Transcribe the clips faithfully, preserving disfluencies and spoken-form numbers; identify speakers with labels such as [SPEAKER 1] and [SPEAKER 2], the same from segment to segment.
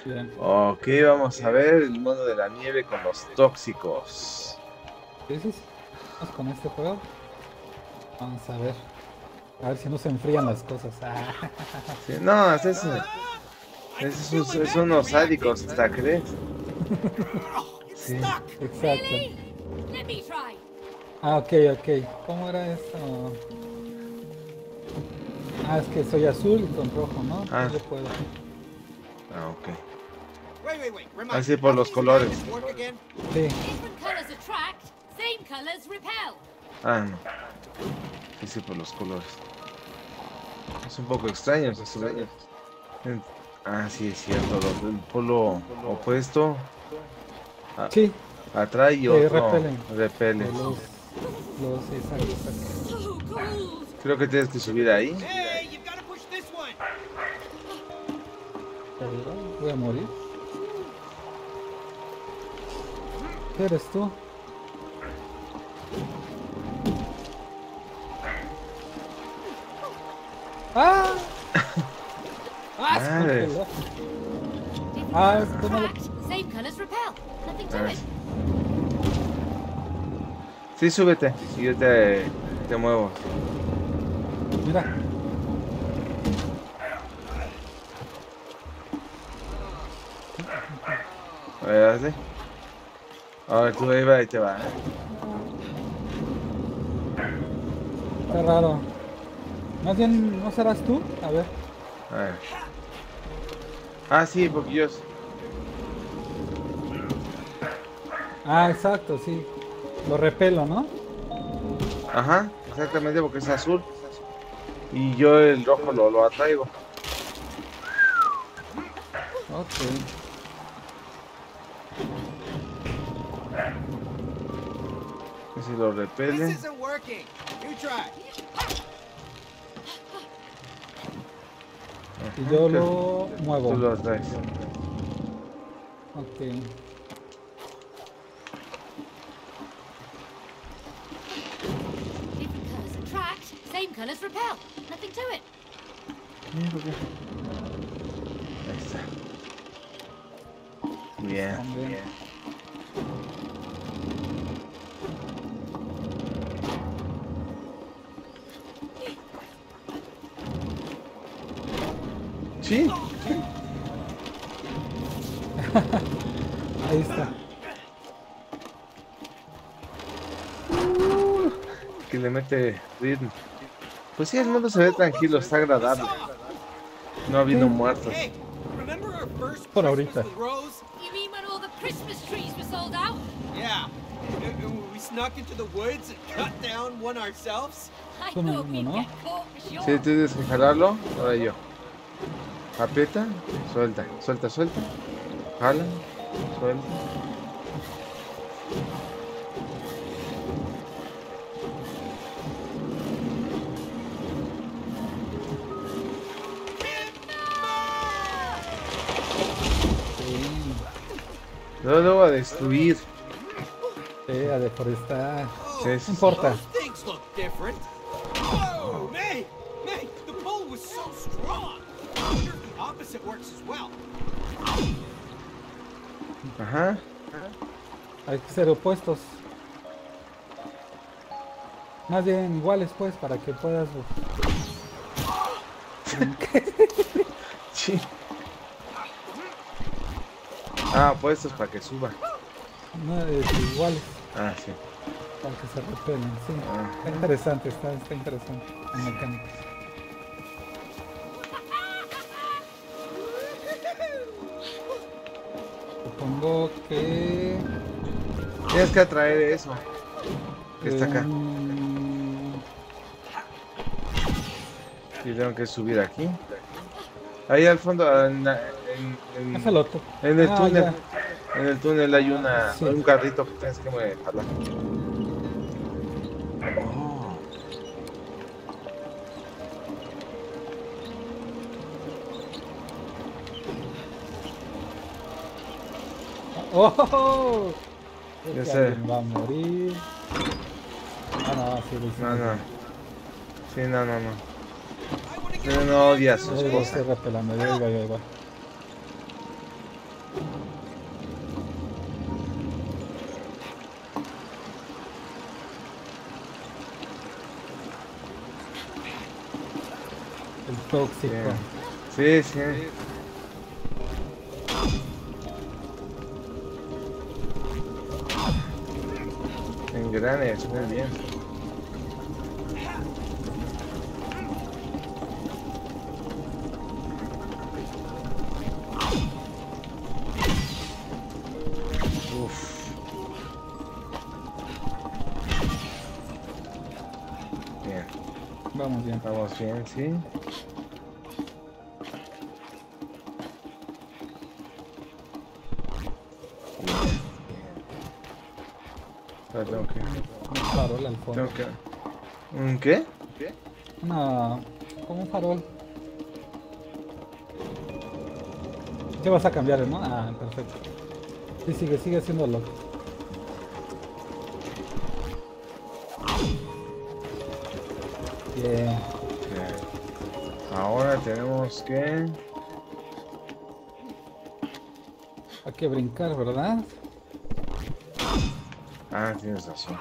[SPEAKER 1] Bien.
[SPEAKER 2] Ok, vamos a ver el mundo de la nieve con los tóxicos.
[SPEAKER 1] Sí, sí, sí. Vamos con este juego. Vamos a ver. A ver si no se enfrían las cosas. Ah,
[SPEAKER 2] Sí, no, es eso. Esos son, son son unos sádicos, hasta crees. Sí.
[SPEAKER 1] exacto.
[SPEAKER 3] Really? Let me try.
[SPEAKER 1] Ah, ok, ok. ¿Cómo era esto? Ah, es que soy azul y con rojo, ¿no?
[SPEAKER 2] Ah,
[SPEAKER 1] Yo puedo.
[SPEAKER 2] ah, ok.
[SPEAKER 4] Wait, wait, wait. Remind
[SPEAKER 2] Así
[SPEAKER 4] me,
[SPEAKER 2] por
[SPEAKER 4] how
[SPEAKER 2] los
[SPEAKER 4] do these
[SPEAKER 2] colores.
[SPEAKER 4] magnets work again?
[SPEAKER 1] Sí.
[SPEAKER 3] Different colours attract, same colours repel.
[SPEAKER 2] Ah, no. Sí, sí, por los colores. Es un poco extraño esos colores. Ah, sí, es cierto. Los del polo opuesto a-
[SPEAKER 1] Sí,
[SPEAKER 2] atrae y
[SPEAKER 1] eh,
[SPEAKER 2] otro
[SPEAKER 1] repelen.
[SPEAKER 2] repele.
[SPEAKER 1] Eh, Los, los, exacto, exacto.
[SPEAKER 3] So cold.
[SPEAKER 2] Creo que tienes que subir ahí.
[SPEAKER 4] Hey, you've got to push this one.
[SPEAKER 1] Pero voy a morir. ¿Qué eres tú? ¡Ah! ¡Ah! Se
[SPEAKER 2] Madre.
[SPEAKER 1] congeló.
[SPEAKER 3] Different
[SPEAKER 1] Ah,
[SPEAKER 3] colours
[SPEAKER 1] esto no lo-
[SPEAKER 3] attract, same colours repel. Nothing to
[SPEAKER 2] Ah,
[SPEAKER 3] it.
[SPEAKER 2] sí, súbete. Y yo te, te muevo.
[SPEAKER 1] Mira.
[SPEAKER 2] A ver, hazle. A ver, tú ahí va y te va, ¿eh?
[SPEAKER 1] Está raro. Más bien, ¿no serás tú? A ver.
[SPEAKER 2] A ver. Ah, sí, porque yo...
[SPEAKER 1] Ah, exacto, sí. Lo repelo, ¿no?
[SPEAKER 2] Ajá, exactamente, porque es azul. Y yo el rojo lo, lo atraigo.
[SPEAKER 1] Ok.
[SPEAKER 2] Y si lo repele.
[SPEAKER 4] This isn't working. You try.
[SPEAKER 1] Y yo lo muevo.
[SPEAKER 2] Tú lo atraes.
[SPEAKER 1] Ok.
[SPEAKER 3] Different colours attract, same colours repel. Nothing to it.
[SPEAKER 2] Ahí está. Bien,
[SPEAKER 1] También.
[SPEAKER 2] bien. Sí,
[SPEAKER 1] Ahí está.
[SPEAKER 2] que le mete ritmo. Pues sí, el mundo se ve tranquilo, está agradable. No ha habido muertos.
[SPEAKER 4] Hey, remember our first
[SPEAKER 1] Por
[SPEAKER 4] Christmas
[SPEAKER 1] ahorita.
[SPEAKER 4] with Rose?
[SPEAKER 3] You mean when all the Christmas trees were sold out?
[SPEAKER 4] Yeah. And- and we snuck into the woods and cut down one ourselves?
[SPEAKER 3] I
[SPEAKER 1] Tú mismo,
[SPEAKER 3] thought we'd
[SPEAKER 1] ¿no?
[SPEAKER 3] get caught for
[SPEAKER 2] Sí,
[SPEAKER 3] sure.
[SPEAKER 2] tienes que jalarlo. Ahora yo. Aprieta, suelta, suelta, suelta. Jala, suelta.
[SPEAKER 1] Sí.
[SPEAKER 2] Luego, luego a destruir.
[SPEAKER 1] Sí, a deforestar.
[SPEAKER 2] Sí,
[SPEAKER 1] No
[SPEAKER 2] sí.
[SPEAKER 1] importa.
[SPEAKER 4] Those things look different. Whoa, May! May, the pull was so strong. I'm sure the opposite works as well.
[SPEAKER 2] Ajá.
[SPEAKER 1] Hay que ser opuestos. Más bien iguales, pues, para que puedas.
[SPEAKER 2] Sí. Ah, pues esto es para que suba.
[SPEAKER 1] No, es iguales.
[SPEAKER 2] Ah, sí.
[SPEAKER 1] Para que se repelen, sí.
[SPEAKER 2] Ah.
[SPEAKER 1] Está interesante, está, está interesante. En mecánicas. Supongo que.
[SPEAKER 2] Tienes que atraer eso. Que está acá.
[SPEAKER 1] mm,
[SPEAKER 2] Y tengo que subir aquí. Ahí al fondo, en, en, en-
[SPEAKER 1] es el otro.
[SPEAKER 2] en el
[SPEAKER 1] Ah,
[SPEAKER 2] túnel.
[SPEAKER 1] ya.
[SPEAKER 2] En el túnel hay una,
[SPEAKER 1] Sí.
[SPEAKER 2] hay un carrito que tienes que me- jalar. Oh.
[SPEAKER 1] ¡Oh! Creo
[SPEAKER 2] Ya
[SPEAKER 1] que
[SPEAKER 2] sé.
[SPEAKER 1] alguien va a morir. Ah, no, sí, lo hicimos.
[SPEAKER 2] No, no. Sí, no, no, no.
[SPEAKER 4] I wanna get
[SPEAKER 2] No,
[SPEAKER 4] over
[SPEAKER 2] no
[SPEAKER 4] there
[SPEAKER 2] odia a
[SPEAKER 4] too,
[SPEAKER 2] su
[SPEAKER 1] Ahí va,
[SPEAKER 4] May.
[SPEAKER 2] esposa.
[SPEAKER 1] estoy repelando, ahí va, ahí va, ahí va. Tóxico.
[SPEAKER 2] Bien. Sí, sí. Engranes, muy bien. Uf. Bien,
[SPEAKER 1] Vamos bien.
[SPEAKER 2] vamos bien, sí. Ahora tengo que,
[SPEAKER 1] Un farol al fondo.
[SPEAKER 2] tengo que... ¿Un qué?
[SPEAKER 1] No, como un farol. ¿Qué vas a cambiar, no? Ah, perfecto. Sí, sigue, sigue haciéndolo. Bien.
[SPEAKER 2] Ok. Ahora tenemos que...
[SPEAKER 1] Hay que brincar, ¿verdad?
[SPEAKER 2] Ah, tienes razón.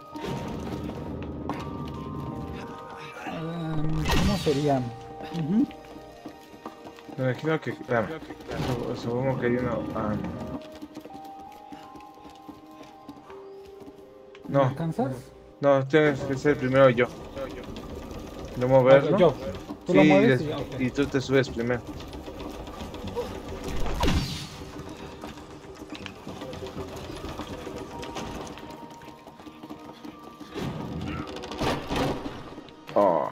[SPEAKER 1] Em, ¿Cómo sería? Ujú.
[SPEAKER 2] Me imagino que... Espérame. Sup- Supongo que hay uno... Ah,
[SPEAKER 1] ¿Me
[SPEAKER 2] no.
[SPEAKER 1] alcanzas?
[SPEAKER 2] No, tienes que ser primero yo. ¿No
[SPEAKER 1] Ah,
[SPEAKER 2] moverlo?
[SPEAKER 1] yo. Tú
[SPEAKER 2] Sí,
[SPEAKER 1] lo mueves
[SPEAKER 2] des-
[SPEAKER 1] y ya, ok.
[SPEAKER 2] y tú te subes primero. Oh.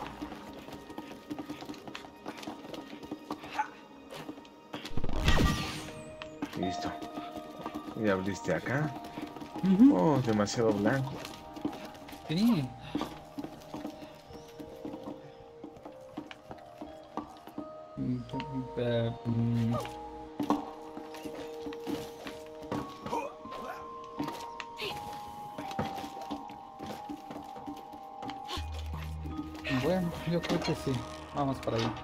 [SPEAKER 2] Listo. Y abriste acá.
[SPEAKER 1] Ujú.
[SPEAKER 2] Oh, demasiado blanco.
[SPEAKER 1] Sí. Mm, eh, mm. Bueno, yo creo que sí. Vamos para allá.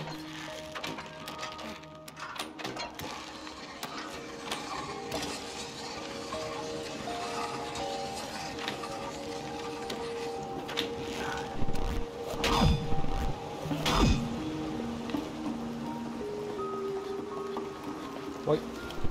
[SPEAKER 1] Voy.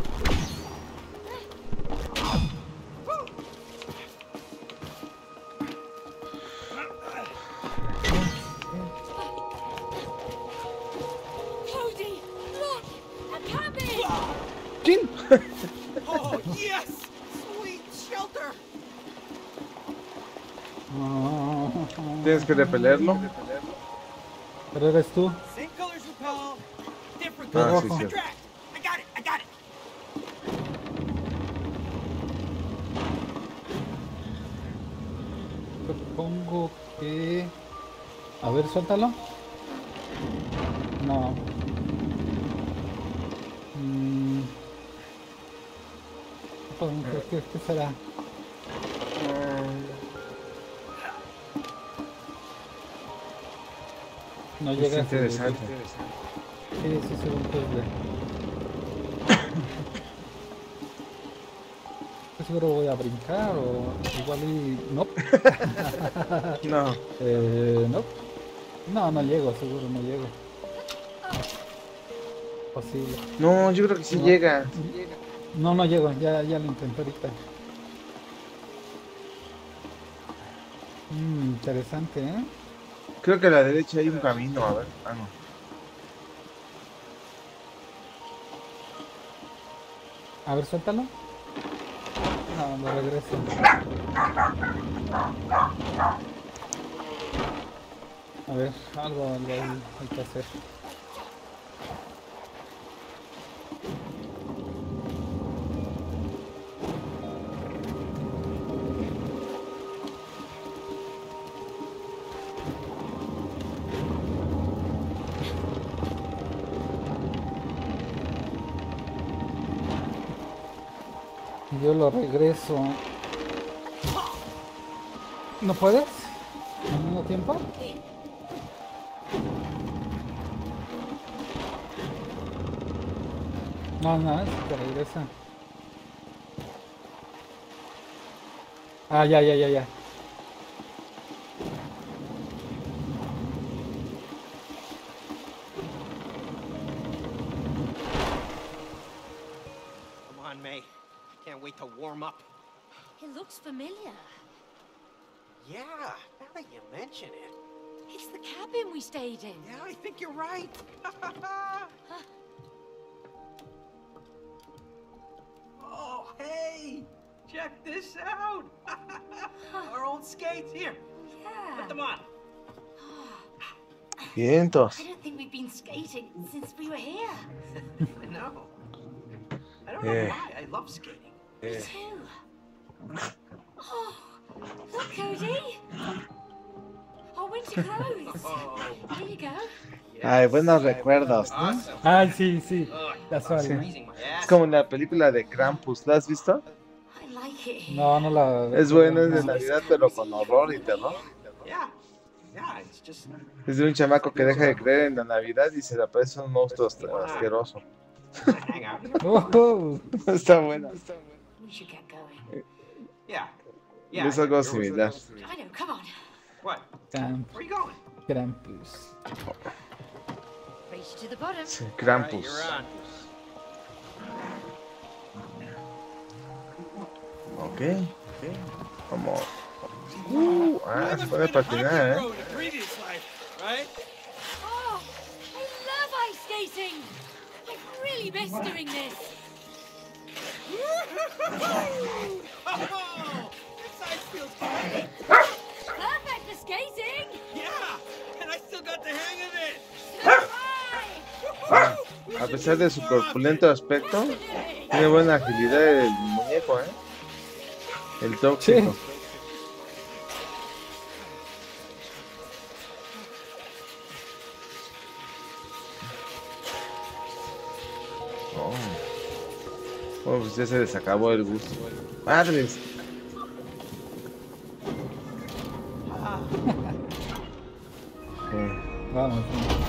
[SPEAKER 3] Cody, look! A cabin!
[SPEAKER 1] ¡Chin!
[SPEAKER 4] Oh, yes! Sweet shelter!
[SPEAKER 2] Tienes que repelerlo.
[SPEAKER 1] Pero eres tú.
[SPEAKER 4] Same colors repel, different
[SPEAKER 1] Ah,
[SPEAKER 4] colors
[SPEAKER 1] sí, sí.
[SPEAKER 4] attract. I got it, I got it!
[SPEAKER 1] Supongo que... A ver, suéltalo. No. Mm. Pues, ¿Qué, qué, qué será? No
[SPEAKER 2] Es
[SPEAKER 1] llega a
[SPEAKER 2] interesante.
[SPEAKER 1] Sí, sí, según que es de... Estoy seguro voy a brincar o igual y... No.
[SPEAKER 2] No.
[SPEAKER 1] Eh, no. No, no llego, seguro no llego. Posible.
[SPEAKER 2] No, yo creo que sí
[SPEAKER 1] No.
[SPEAKER 2] llega.
[SPEAKER 1] No, no llego, ya, ya lo intenté ahorita. Mm, interesante, ¿eh?
[SPEAKER 2] Creo que a la derecha hay un camino, a ver. Ah, no.
[SPEAKER 1] A ver, suéltalo. No, lo regreso. A ver, algo, algo hay, hay que hacer. Yo lo regreso. ¿No puedes? ¿Al mismo tiempo? No, no, es que regresa. Ah, ya, ya, ya, ya.
[SPEAKER 4] on, May. Can't wait to warm up.
[SPEAKER 3] It looks familiar.
[SPEAKER 4] Yeah, now that you mention it.
[SPEAKER 3] It's the cabin we stayed in.
[SPEAKER 4] Yeah, I think you're right. Oh, hey! Check this out! Our old skates. Here,
[SPEAKER 3] Yeah.
[SPEAKER 4] put them on.
[SPEAKER 2] Vientos.
[SPEAKER 3] I don't think we've been skating since we were here.
[SPEAKER 4] I know. I don't know
[SPEAKER 2] Yeah.
[SPEAKER 4] why. I love skating.
[SPEAKER 3] Me too. Oh, look, Cody. Our winter clothes.
[SPEAKER 4] Oh,
[SPEAKER 3] Here you go.
[SPEAKER 2] Ay, buenos recuerdos, ¿no?
[SPEAKER 4] awesome.
[SPEAKER 1] Ay, sí, sí.
[SPEAKER 4] Oh,
[SPEAKER 1] Casual, ¿no?
[SPEAKER 4] freezing my ass.
[SPEAKER 2] Es como la película de Krampus, ¿la has visto?
[SPEAKER 3] I like it here.
[SPEAKER 1] No, no la.
[SPEAKER 2] Es buena, es de
[SPEAKER 1] no.
[SPEAKER 2] Navidad, pero con horror y terror.
[SPEAKER 4] Yeah. Yeah, it's just.
[SPEAKER 2] Es de un chamaco que deja de creer en la Navidad y se le aparece un monstruo asqueroso.
[SPEAKER 4] Hang out here.
[SPEAKER 1] Oh,
[SPEAKER 2] Está buena.
[SPEAKER 3] We should get going.
[SPEAKER 4] Yeah. Yeah.
[SPEAKER 2] Es algo
[SPEAKER 4] you're-
[SPEAKER 2] similar.
[SPEAKER 3] I know, come on.
[SPEAKER 4] What?
[SPEAKER 1] Camp,
[SPEAKER 4] Where are you going?
[SPEAKER 1] Krampus.
[SPEAKER 3] Race to the bottom.
[SPEAKER 2] Sí,
[SPEAKER 4] All right,
[SPEAKER 2] Krampus.
[SPEAKER 4] you're on.
[SPEAKER 2] Ok. Vamos. Uh, ah, se puede patinar, ¿eh?
[SPEAKER 4] in a previous life, right?
[SPEAKER 3] Oh, I love ice skating. I really miss doing this.
[SPEAKER 4] Oh, this ice feels great.
[SPEAKER 3] Perfect for skating.
[SPEAKER 4] Yeah, and I still got the hang of it.
[SPEAKER 3] Bye.
[SPEAKER 2] A pesar de su corpulento aspecto,
[SPEAKER 3] Absolutely.
[SPEAKER 2] tiene buena agilidad el muñeco, ¿eh? El tóxico.
[SPEAKER 1] Sí.
[SPEAKER 2] Oh. Bueno, pues ya se les acabó el gusto. ¡Madres! Eh,
[SPEAKER 1] Vamos.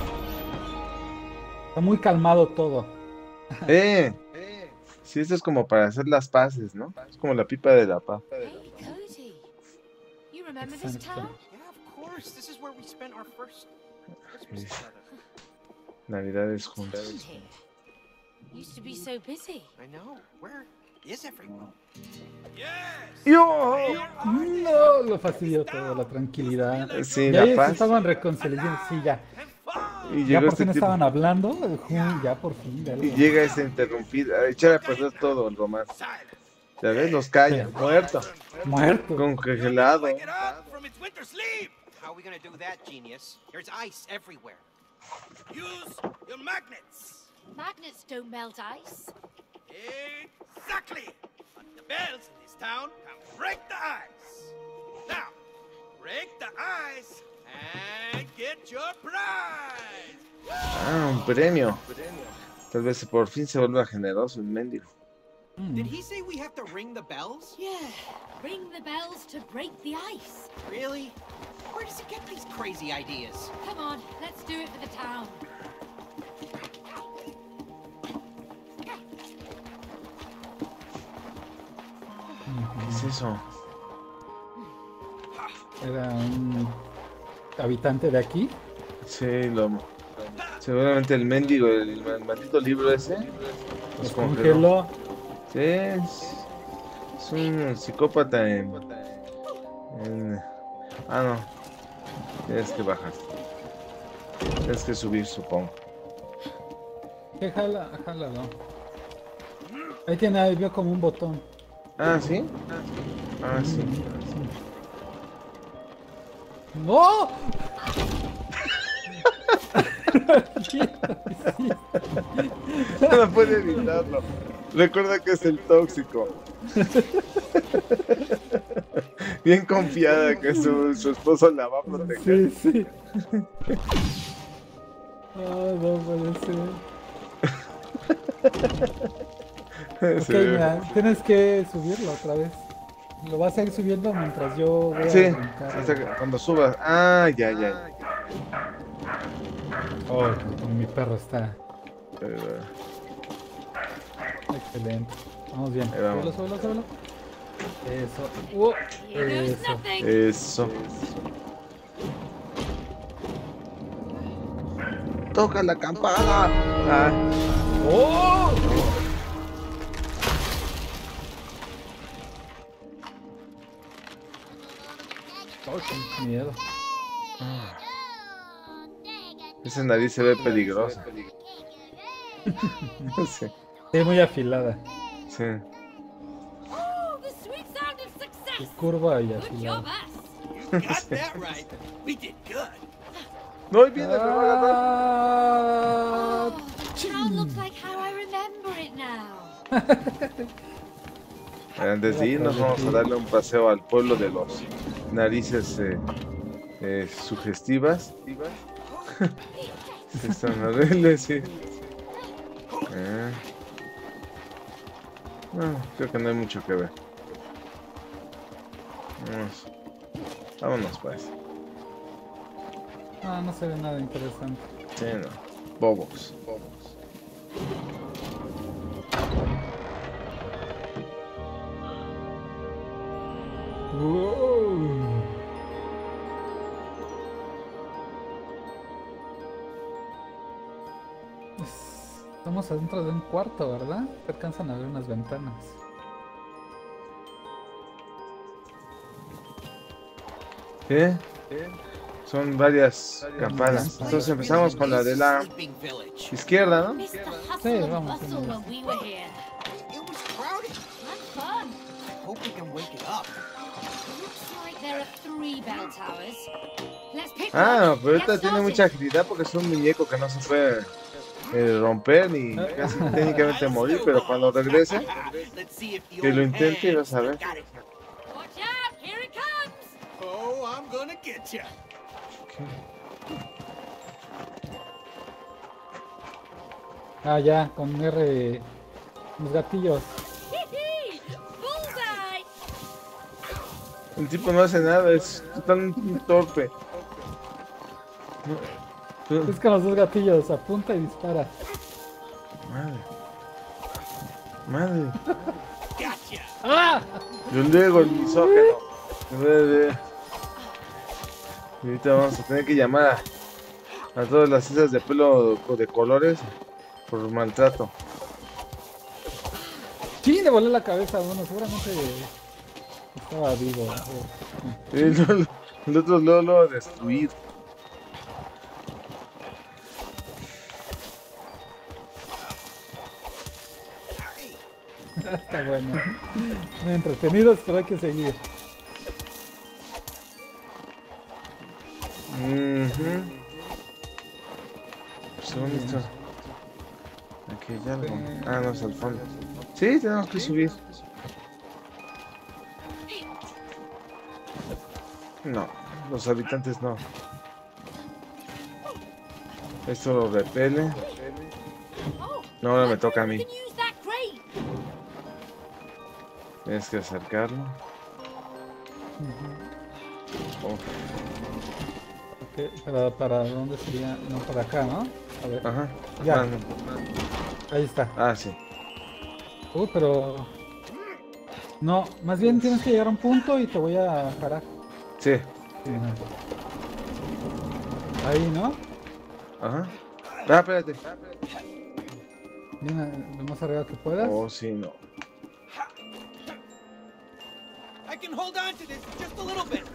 [SPEAKER 1] Está muy calmado todo.
[SPEAKER 2] ¡Eh! Sí, esto es como para hacer las paces, ¿no? Es como la pipa de la paz.
[SPEAKER 3] Hey, Cody. You remember this
[SPEAKER 1] Exacto.
[SPEAKER 3] town?
[SPEAKER 4] Yeah, of course. This is where we spent our first Christmas
[SPEAKER 2] Sí.
[SPEAKER 4] together.
[SPEAKER 2] Navidades
[SPEAKER 3] Around
[SPEAKER 2] juntas.
[SPEAKER 3] here. Used to be so busy.
[SPEAKER 4] I know. Where is everyone? Yes.
[SPEAKER 2] ¡Yo!
[SPEAKER 1] No, lo fastidió todo, la tranquilidad.
[SPEAKER 2] Sí,
[SPEAKER 1] Ya
[SPEAKER 2] la
[SPEAKER 1] ellos
[SPEAKER 2] paz.
[SPEAKER 1] estaban reconciliando, sí, ya.
[SPEAKER 2] Y
[SPEAKER 1] Ya
[SPEAKER 2] llegó
[SPEAKER 1] por
[SPEAKER 2] este
[SPEAKER 1] fin
[SPEAKER 2] tipo.
[SPEAKER 1] estaban hablando. Ju, Ya por fin. ya
[SPEAKER 2] Y
[SPEAKER 1] lo-
[SPEAKER 2] llega ese interrumpir, a echar a perder todo el romance.
[SPEAKER 4] Silence.
[SPEAKER 2] Ya ves, los calla, muerto,
[SPEAKER 1] Muerto.
[SPEAKER 2] congelado.
[SPEAKER 4] Wake it up from its winter sleep. How are we gonna do that, genius? There's ice everywhere. Use your magnets.
[SPEAKER 3] Magnets don't melt ice.
[SPEAKER 4] Exactly. But the bells in this town can break the ice. Now, break the ice and get your prize.
[SPEAKER 2] Ah, un premio. Tal vez por fin se vuelva generoso el mendigo.
[SPEAKER 1] Mm.
[SPEAKER 4] Did he say we have to ring the bells?
[SPEAKER 3] Yeah. Ring the bells to break the ice.
[SPEAKER 4] Really? Where does he get these crazy ideas?
[SPEAKER 3] Come on, let's do it for the town.
[SPEAKER 2] ¿Qué es eso?
[SPEAKER 1] Era un habitante de aquí.
[SPEAKER 2] Sí, lo... Seguramente el mendigo, el, el maldito libro ese, los
[SPEAKER 1] Los
[SPEAKER 2] congeló.
[SPEAKER 1] congeló.
[SPEAKER 2] Sí, es, es un psicópata en, en... Ah, no. Tienes que bajar. Tienes que subir, supongo.
[SPEAKER 1] ¿Qué jala? Jálalo. Ahí tiene, ahí vio como un botón.
[SPEAKER 2] Ah, ¿sí? Ah, sí.
[SPEAKER 1] ¡No!
[SPEAKER 2] No puede evitarlo. Recuerda que es el tóxico. Bien confiada que su, su esposo la va a proteger.
[SPEAKER 1] Sí, sí. Ah, no puede ser.
[SPEAKER 2] Sí.
[SPEAKER 1] Ok, mira, tienes que subirlo otra vez. Lo vas a ir subiendo mientras yo voy a
[SPEAKER 2] Sí,
[SPEAKER 1] brincar.
[SPEAKER 2] hasta que- cuando subas. Ah, ya, ya.
[SPEAKER 1] Oh, mi perro está
[SPEAKER 2] Eh,
[SPEAKER 1] excelente. Vamos bien.
[SPEAKER 2] Ahí vamos.
[SPEAKER 1] Súbelo, súbelo, súbelo. Eso. Uh,
[SPEAKER 3] Here goes
[SPEAKER 1] eso.
[SPEAKER 3] nothing.
[SPEAKER 2] Eso. Toca la campana. Ah,
[SPEAKER 1] ¡Oh! Oh, qué miedo.
[SPEAKER 2] Esa nariz se ve peligrosa. Sí,
[SPEAKER 1] Es muy afilada.
[SPEAKER 2] sí.
[SPEAKER 3] Oh, the sweet sound of success.
[SPEAKER 1] Es curva y
[SPEAKER 3] Good
[SPEAKER 1] afilada.
[SPEAKER 3] job, us.
[SPEAKER 4] You got that right. We did good.
[SPEAKER 2] No, ahí viene, me va a agarrar.
[SPEAKER 1] Ah,
[SPEAKER 3] Oh, now looks like how I remember it now.
[SPEAKER 2] Antes de irnos vamos a darle un paseo al pueblo de los narices eh, eh, sugestivas. Están horribles, sí. Eh. No, creo que no hay mucho que ver. Vamos. Vámonos pues.
[SPEAKER 1] ah, no se ve nada interesante.
[SPEAKER 2] Sí, no. Bobos. Bobos.
[SPEAKER 1] Wow. Es- Estamos adentro de un cuarto, ¿verdad? Se alcanzan a ver unas ventanas.
[SPEAKER 2] ¿Qué? Son varias campanas. Entonces empezamos con la de la
[SPEAKER 4] Sleeping village.
[SPEAKER 2] izquierda, ¿no?
[SPEAKER 3] Missed the hustle
[SPEAKER 1] Sí,
[SPEAKER 3] and
[SPEAKER 1] vamos,
[SPEAKER 3] bustle
[SPEAKER 1] vamos.
[SPEAKER 3] when we were here.
[SPEAKER 4] It was crowded.
[SPEAKER 3] Not fun.
[SPEAKER 4] I hope we can wake it up.
[SPEAKER 3] Looks like there are three bell towers. Let's pick
[SPEAKER 2] Ah,
[SPEAKER 3] one.
[SPEAKER 2] pero ahorita
[SPEAKER 3] Get
[SPEAKER 2] tiene
[SPEAKER 3] started.
[SPEAKER 2] mucha agilidad porque es un muñeco que no se puede eh, romper ni casi técnicamente morir, pero cuando regrese,
[SPEAKER 4] Let's see if the
[SPEAKER 2] que lo
[SPEAKER 4] old
[SPEAKER 2] intente y vas a
[SPEAKER 4] hands
[SPEAKER 2] ver.
[SPEAKER 4] got it.
[SPEAKER 3] Watch out, here it comes.
[SPEAKER 4] Oh, I'm gonna get you.
[SPEAKER 1] Ah, ya, con R. Los gatillos.
[SPEAKER 3] Hee-hee. Bullseye.
[SPEAKER 2] El tipo no hace nada, es tan torpe. No,
[SPEAKER 1] Es con los dos gatillos, apunta y dispara.
[SPEAKER 2] Madre. Madre.
[SPEAKER 4] Gotcha.
[SPEAKER 1] ¡Ah!
[SPEAKER 2] Yo luego el misógeno. Y ahorita vamos a tener que llamar a, a todas las islas de pelo de colores por maltrato.
[SPEAKER 1] Sí, le volé la cabeza a uno, seguramente estaba vivo.
[SPEAKER 2] Y el, el otro lo lo destruir.
[SPEAKER 1] Está bueno. Muy entretenidos, pero hay que seguir.
[SPEAKER 2] Ujú. Pues, ¿dónde está? Aquí hay algo. Ah, no, es al fondo. Sí, tenemos que subir. No, los habitantes no. Esto lo repele.
[SPEAKER 3] Oh,
[SPEAKER 2] No, ahora me toca a mí.
[SPEAKER 3] you can use that crate.
[SPEAKER 2] Tienes que acercarlo. Oh,
[SPEAKER 1] Ok, ¿Para, ¿Para dónde sería? No, para acá, ¿no? A ver.
[SPEAKER 2] ajá.
[SPEAKER 1] Ya.
[SPEAKER 2] Ah, no.
[SPEAKER 1] Ahí está.
[SPEAKER 2] Ah, sí.
[SPEAKER 1] Uy, pero... No, más bien tienes que llegar a un punto y te voy a parar.
[SPEAKER 2] Sí.
[SPEAKER 1] Sí, no. Ahí, ¿no?
[SPEAKER 2] Ajá. Ah, espérate.
[SPEAKER 1] Bien, lo más arriba que puedas.
[SPEAKER 2] Oh, sí, no.
[SPEAKER 4] I can hold on to this just a little bit.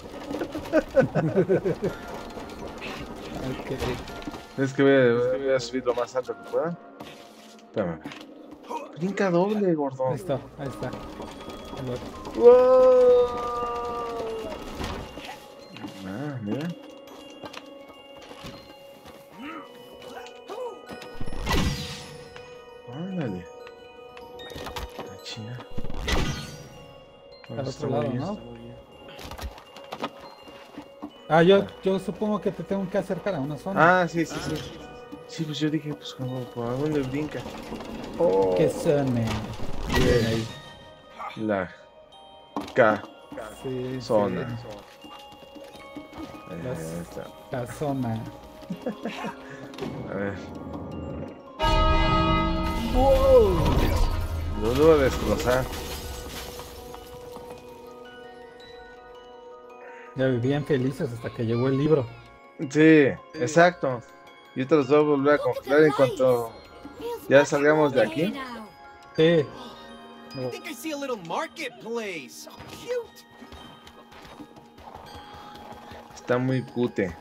[SPEAKER 1] Ok.
[SPEAKER 2] Es que voy a, voy a subir lo más alto que pueda. Espérame. Brinca doble, gordo.
[SPEAKER 1] Ahí está, ahí está. El otro.
[SPEAKER 2] ¡Wow! Ah, mira. Ándale. La china.
[SPEAKER 1] Al
[SPEAKER 2] Está
[SPEAKER 1] otro
[SPEAKER 2] muy
[SPEAKER 1] lado,
[SPEAKER 2] bien,
[SPEAKER 1] ¿no?
[SPEAKER 2] está muy bien.
[SPEAKER 1] Ah, yo, yo supongo que te tengo que acercar a una zona.
[SPEAKER 2] Ah, sí, sí, sí. Sí, pues yo dije, pues como, ¿por dónde brinca? Oh,
[SPEAKER 1] ¿Qué zona? Bien ahí.
[SPEAKER 2] la K
[SPEAKER 1] Sí,
[SPEAKER 2] zona.
[SPEAKER 1] sí.
[SPEAKER 2] Ahí
[SPEAKER 1] Las-
[SPEAKER 2] está.
[SPEAKER 1] La zona.
[SPEAKER 2] A ver.
[SPEAKER 1] ¡Wow!
[SPEAKER 2] Lo debo destrozar.
[SPEAKER 1] Ya vivían felices hasta que llegó el libro.
[SPEAKER 2] Sí, exacto. Yo te los voy a volver a congelar en cuanto
[SPEAKER 3] Feels
[SPEAKER 2] ya
[SPEAKER 3] much
[SPEAKER 2] salgamos de
[SPEAKER 3] warmer
[SPEAKER 2] aquí.
[SPEAKER 3] here now.
[SPEAKER 1] Sí.
[SPEAKER 4] I think I see a little marketplace. So cute.
[SPEAKER 2] Está muy cute.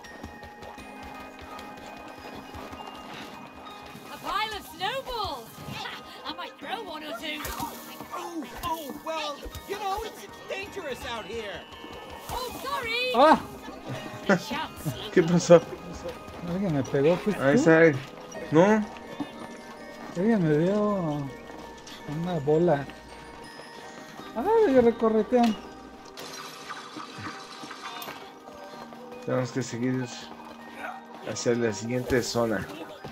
[SPEAKER 3] A pile of snowballs. I might throw one or two.
[SPEAKER 4] Oh, oh, well, you know, it's dangerous out here.
[SPEAKER 3] Oh, sorry.
[SPEAKER 1] ¡Ah!
[SPEAKER 3] Shouts.
[SPEAKER 2] ¿Qué pasó?
[SPEAKER 1] Alguien me pegó, pues.
[SPEAKER 2] Ahí está. No,
[SPEAKER 1] Alguien me dio una bola. Ah, me recorretean.
[SPEAKER 2] tenemos que seguir hacia la siguiente zona.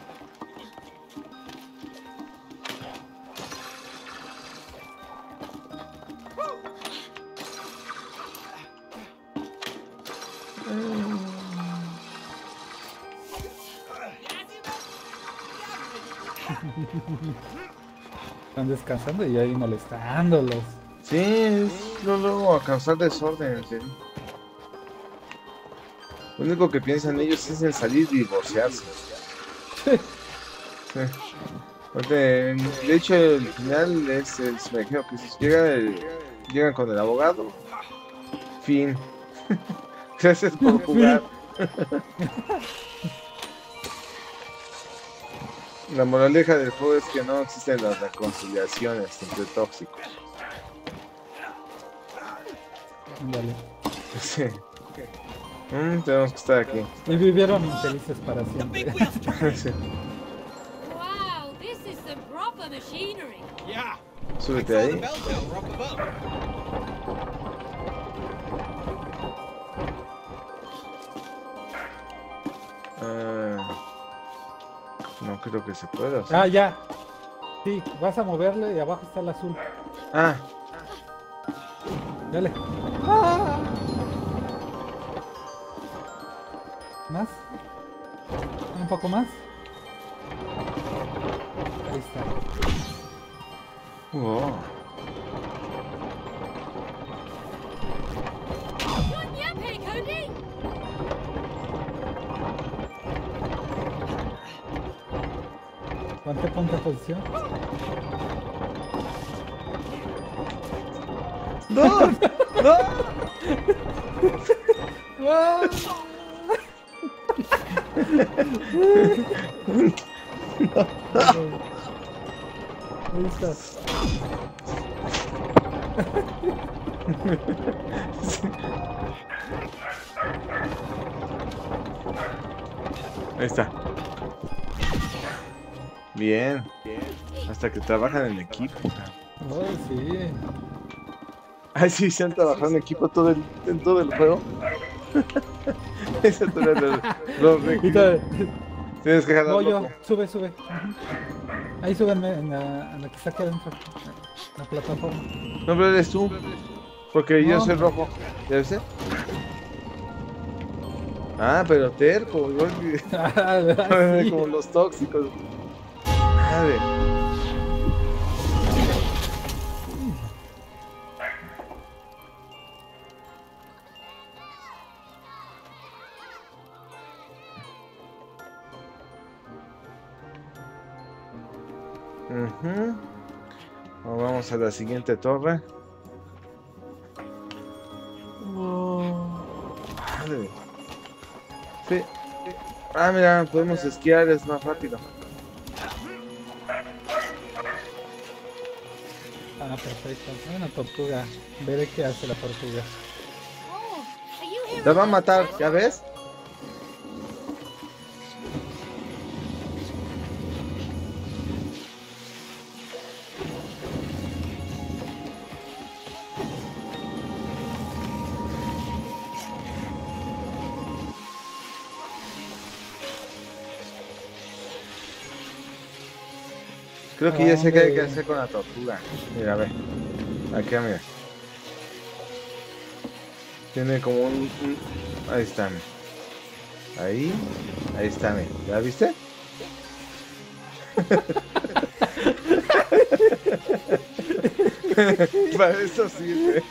[SPEAKER 1] Están descansando y ahí molestándolos.
[SPEAKER 2] Sí, es lo luego a causar desorden. ¿Sí? Lo único que piensan ellos es en salir y divorciarse. Sí. Porque, de hecho, el final es, es me imagino que si llega el- llegan con el abogado. Fin. Gracias por jugar. La moraleja del juego es que no existen las reconciliaciones entre tóxicos.
[SPEAKER 1] Dale.
[SPEAKER 2] Sí. Mm, tenemos que estar aquí.
[SPEAKER 1] Y vivieron infelices para
[SPEAKER 4] The big
[SPEAKER 1] siempre.
[SPEAKER 4] wheel's turning.
[SPEAKER 2] Sí.
[SPEAKER 3] Wow, this is some proper machinery.
[SPEAKER 4] Yeah.
[SPEAKER 2] Súbete
[SPEAKER 4] Saw the
[SPEAKER 2] ahí.
[SPEAKER 4] bell tower up above.
[SPEAKER 2] Ah, no creo que se pueda. ¿sí?
[SPEAKER 1] Ah, ya. Sí, vas a moverle y abajo está el azul.
[SPEAKER 2] Ah,
[SPEAKER 1] Dale. ¡Ah! ¿Más? Un poco más. Ahí está.
[SPEAKER 2] wow.
[SPEAKER 3] One yap here, Cody.
[SPEAKER 1] Ponte, ponte en posición.
[SPEAKER 2] ¡No! ¡No!
[SPEAKER 1] ¡Ah! Ahí está.
[SPEAKER 2] Ahí está. Bien. Hasta que trabajan en equipo.
[SPEAKER 1] Oh, sí.
[SPEAKER 2] Ay, sí, se han trabajado en equipo todo el, en todo el juego. Eso tú eres los, los
[SPEAKER 1] Y
[SPEAKER 2] requisitos.
[SPEAKER 1] te-
[SPEAKER 2] Tienes que jalar
[SPEAKER 1] No, yo,
[SPEAKER 2] loco.
[SPEAKER 1] sube, sube. Ujú. Ahí súbenme en la, en la que está aquí adentro. La plataforma.
[SPEAKER 2] No, pero eres tú. Porque yo
[SPEAKER 1] No.
[SPEAKER 2] soy rojo. ¿Debe ser? Ah, pero terco. Igual que-
[SPEAKER 1] Ah, sí.
[SPEAKER 2] como los tóxicos. Madre. Ujú. Ahora vamos a la siguiente torre. Madre. Sí. Ah, mira, podemos esquiar, es más rápido.
[SPEAKER 1] Ah, perfecto. Hay una tortuga. Veré qué hace la tortuga.
[SPEAKER 3] Oh, are you here?
[SPEAKER 2] Te va a matar, ¿ya ves? Creo que ya sé qué hay que hacer con la tortuga. Mira, a ver. Aquí, mira. Tiene como un... un- Ahí está, mira. Ahí. Ahí está, mira. ¿Ya viste? Para eso sirve.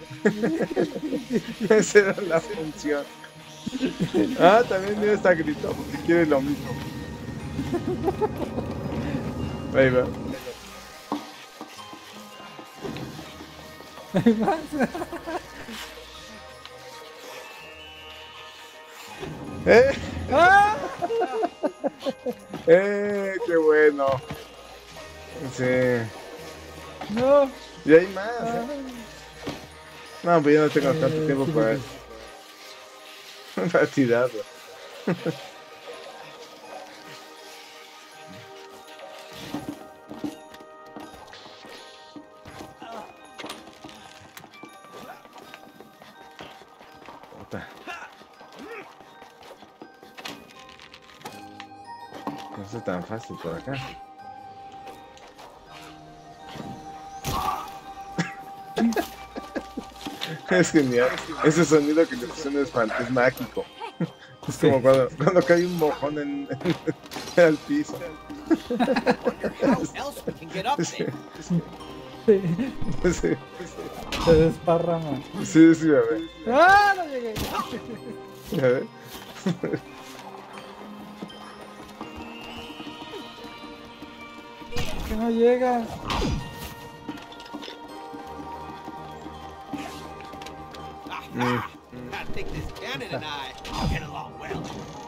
[SPEAKER 2] Esa era la función. Ah, también mira, está gritando porque quiere lo mismo. Ahí va. ¡Eh!
[SPEAKER 1] ¡Ah!
[SPEAKER 2] ¡Eh! ¡Qué bueno! Sí.
[SPEAKER 1] No.
[SPEAKER 2] Y hay más, ¿eh? No, pues yo no tengo tanto
[SPEAKER 1] Eh,
[SPEAKER 2] tiempo
[SPEAKER 1] sí,
[SPEAKER 2] para,
[SPEAKER 1] sí.
[SPEAKER 2] para tirarlo. Puta. No es tan fácil por acá. Es genial. Ese sonido que le pusieron es, fan- es mágico. Es
[SPEAKER 1] Sí.
[SPEAKER 2] como cuando, cuando cae un mojón en, en al piso.
[SPEAKER 4] How else we can get up
[SPEAKER 2] Sí,
[SPEAKER 4] there?
[SPEAKER 1] Sí.
[SPEAKER 2] sí,
[SPEAKER 1] Se desparrama.
[SPEAKER 2] sí, sí, a ver.
[SPEAKER 1] ¡Ah! No llegué.
[SPEAKER 2] A ver.
[SPEAKER 1] Que no llega.
[SPEAKER 4] Aha! I think this Gannon and I get along well.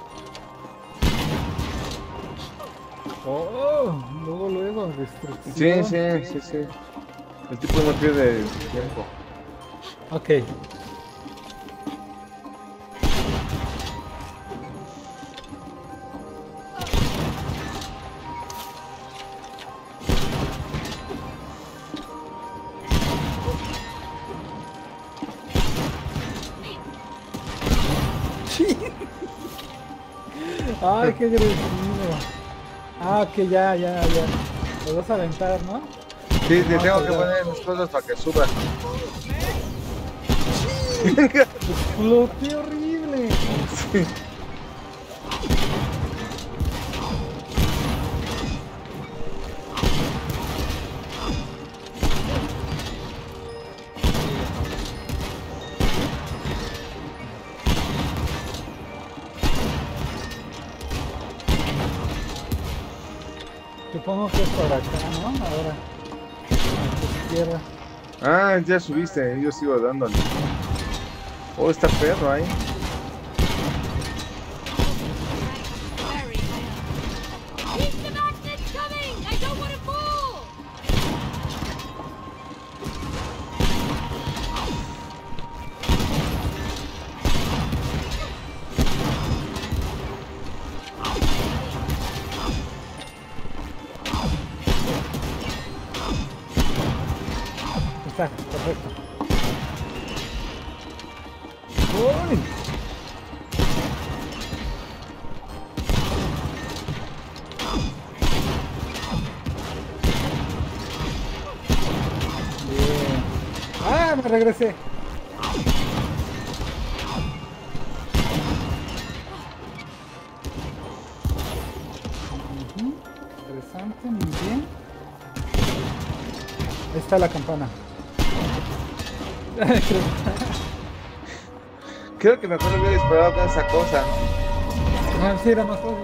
[SPEAKER 1] Oh, luego, luego,
[SPEAKER 2] Sí,
[SPEAKER 1] destrucción.
[SPEAKER 2] sí, sí, sí. El tipo no pierde tiempo.
[SPEAKER 1] Ok. Sí. Ay, qué agresivo. Ah, ok, ya, ya, ya. Lo vas a aventar, ¿no?
[SPEAKER 2] Sí, te
[SPEAKER 1] Ah,
[SPEAKER 2] tengo que
[SPEAKER 1] perdón.
[SPEAKER 2] poner las cosas para que suba.
[SPEAKER 1] Exploté horrible.
[SPEAKER 2] Sí.
[SPEAKER 1] Supongo que es por acá, ¿no? Ahora. A tu izquierda.
[SPEAKER 2] Ah, ya subiste, yo sigo dándole. Oh, está perro ahí.
[SPEAKER 3] Very well. Keep the magnets coming! I don't want to fall!
[SPEAKER 1] Está, perfecto. ¡Uy! Bien. ¡Ah! Me regresé. Ujú, interesante, muy bien. Ahí está la campana.
[SPEAKER 2] Creo que mejor hubiera disparado con esa cosa.
[SPEAKER 1] Ah, sí, era más fácil.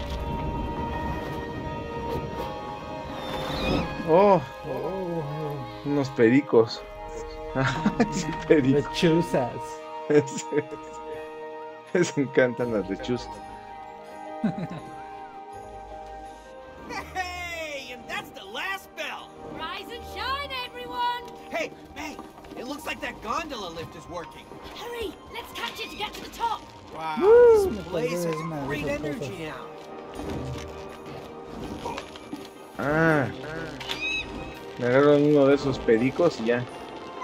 [SPEAKER 2] Oh,
[SPEAKER 1] Oh,
[SPEAKER 2] unos pericos. Sí, pericos.
[SPEAKER 1] lechuzas.
[SPEAKER 2] Sí. Les encantan las lechuzas.
[SPEAKER 4] Hey, and that's the last bell.
[SPEAKER 3] Rise and shine, everyone!
[SPEAKER 4] Hey, hey, it looks like that gondola lift is working.
[SPEAKER 3] Hurry! Let's catch it to get to the top!
[SPEAKER 4] Wow,
[SPEAKER 1] Woo!
[SPEAKER 4] this place has
[SPEAKER 1] Una de
[SPEAKER 4] great
[SPEAKER 1] esas
[SPEAKER 4] energy now.
[SPEAKER 2] Ah. Me agarran uno de esos pericos y ya.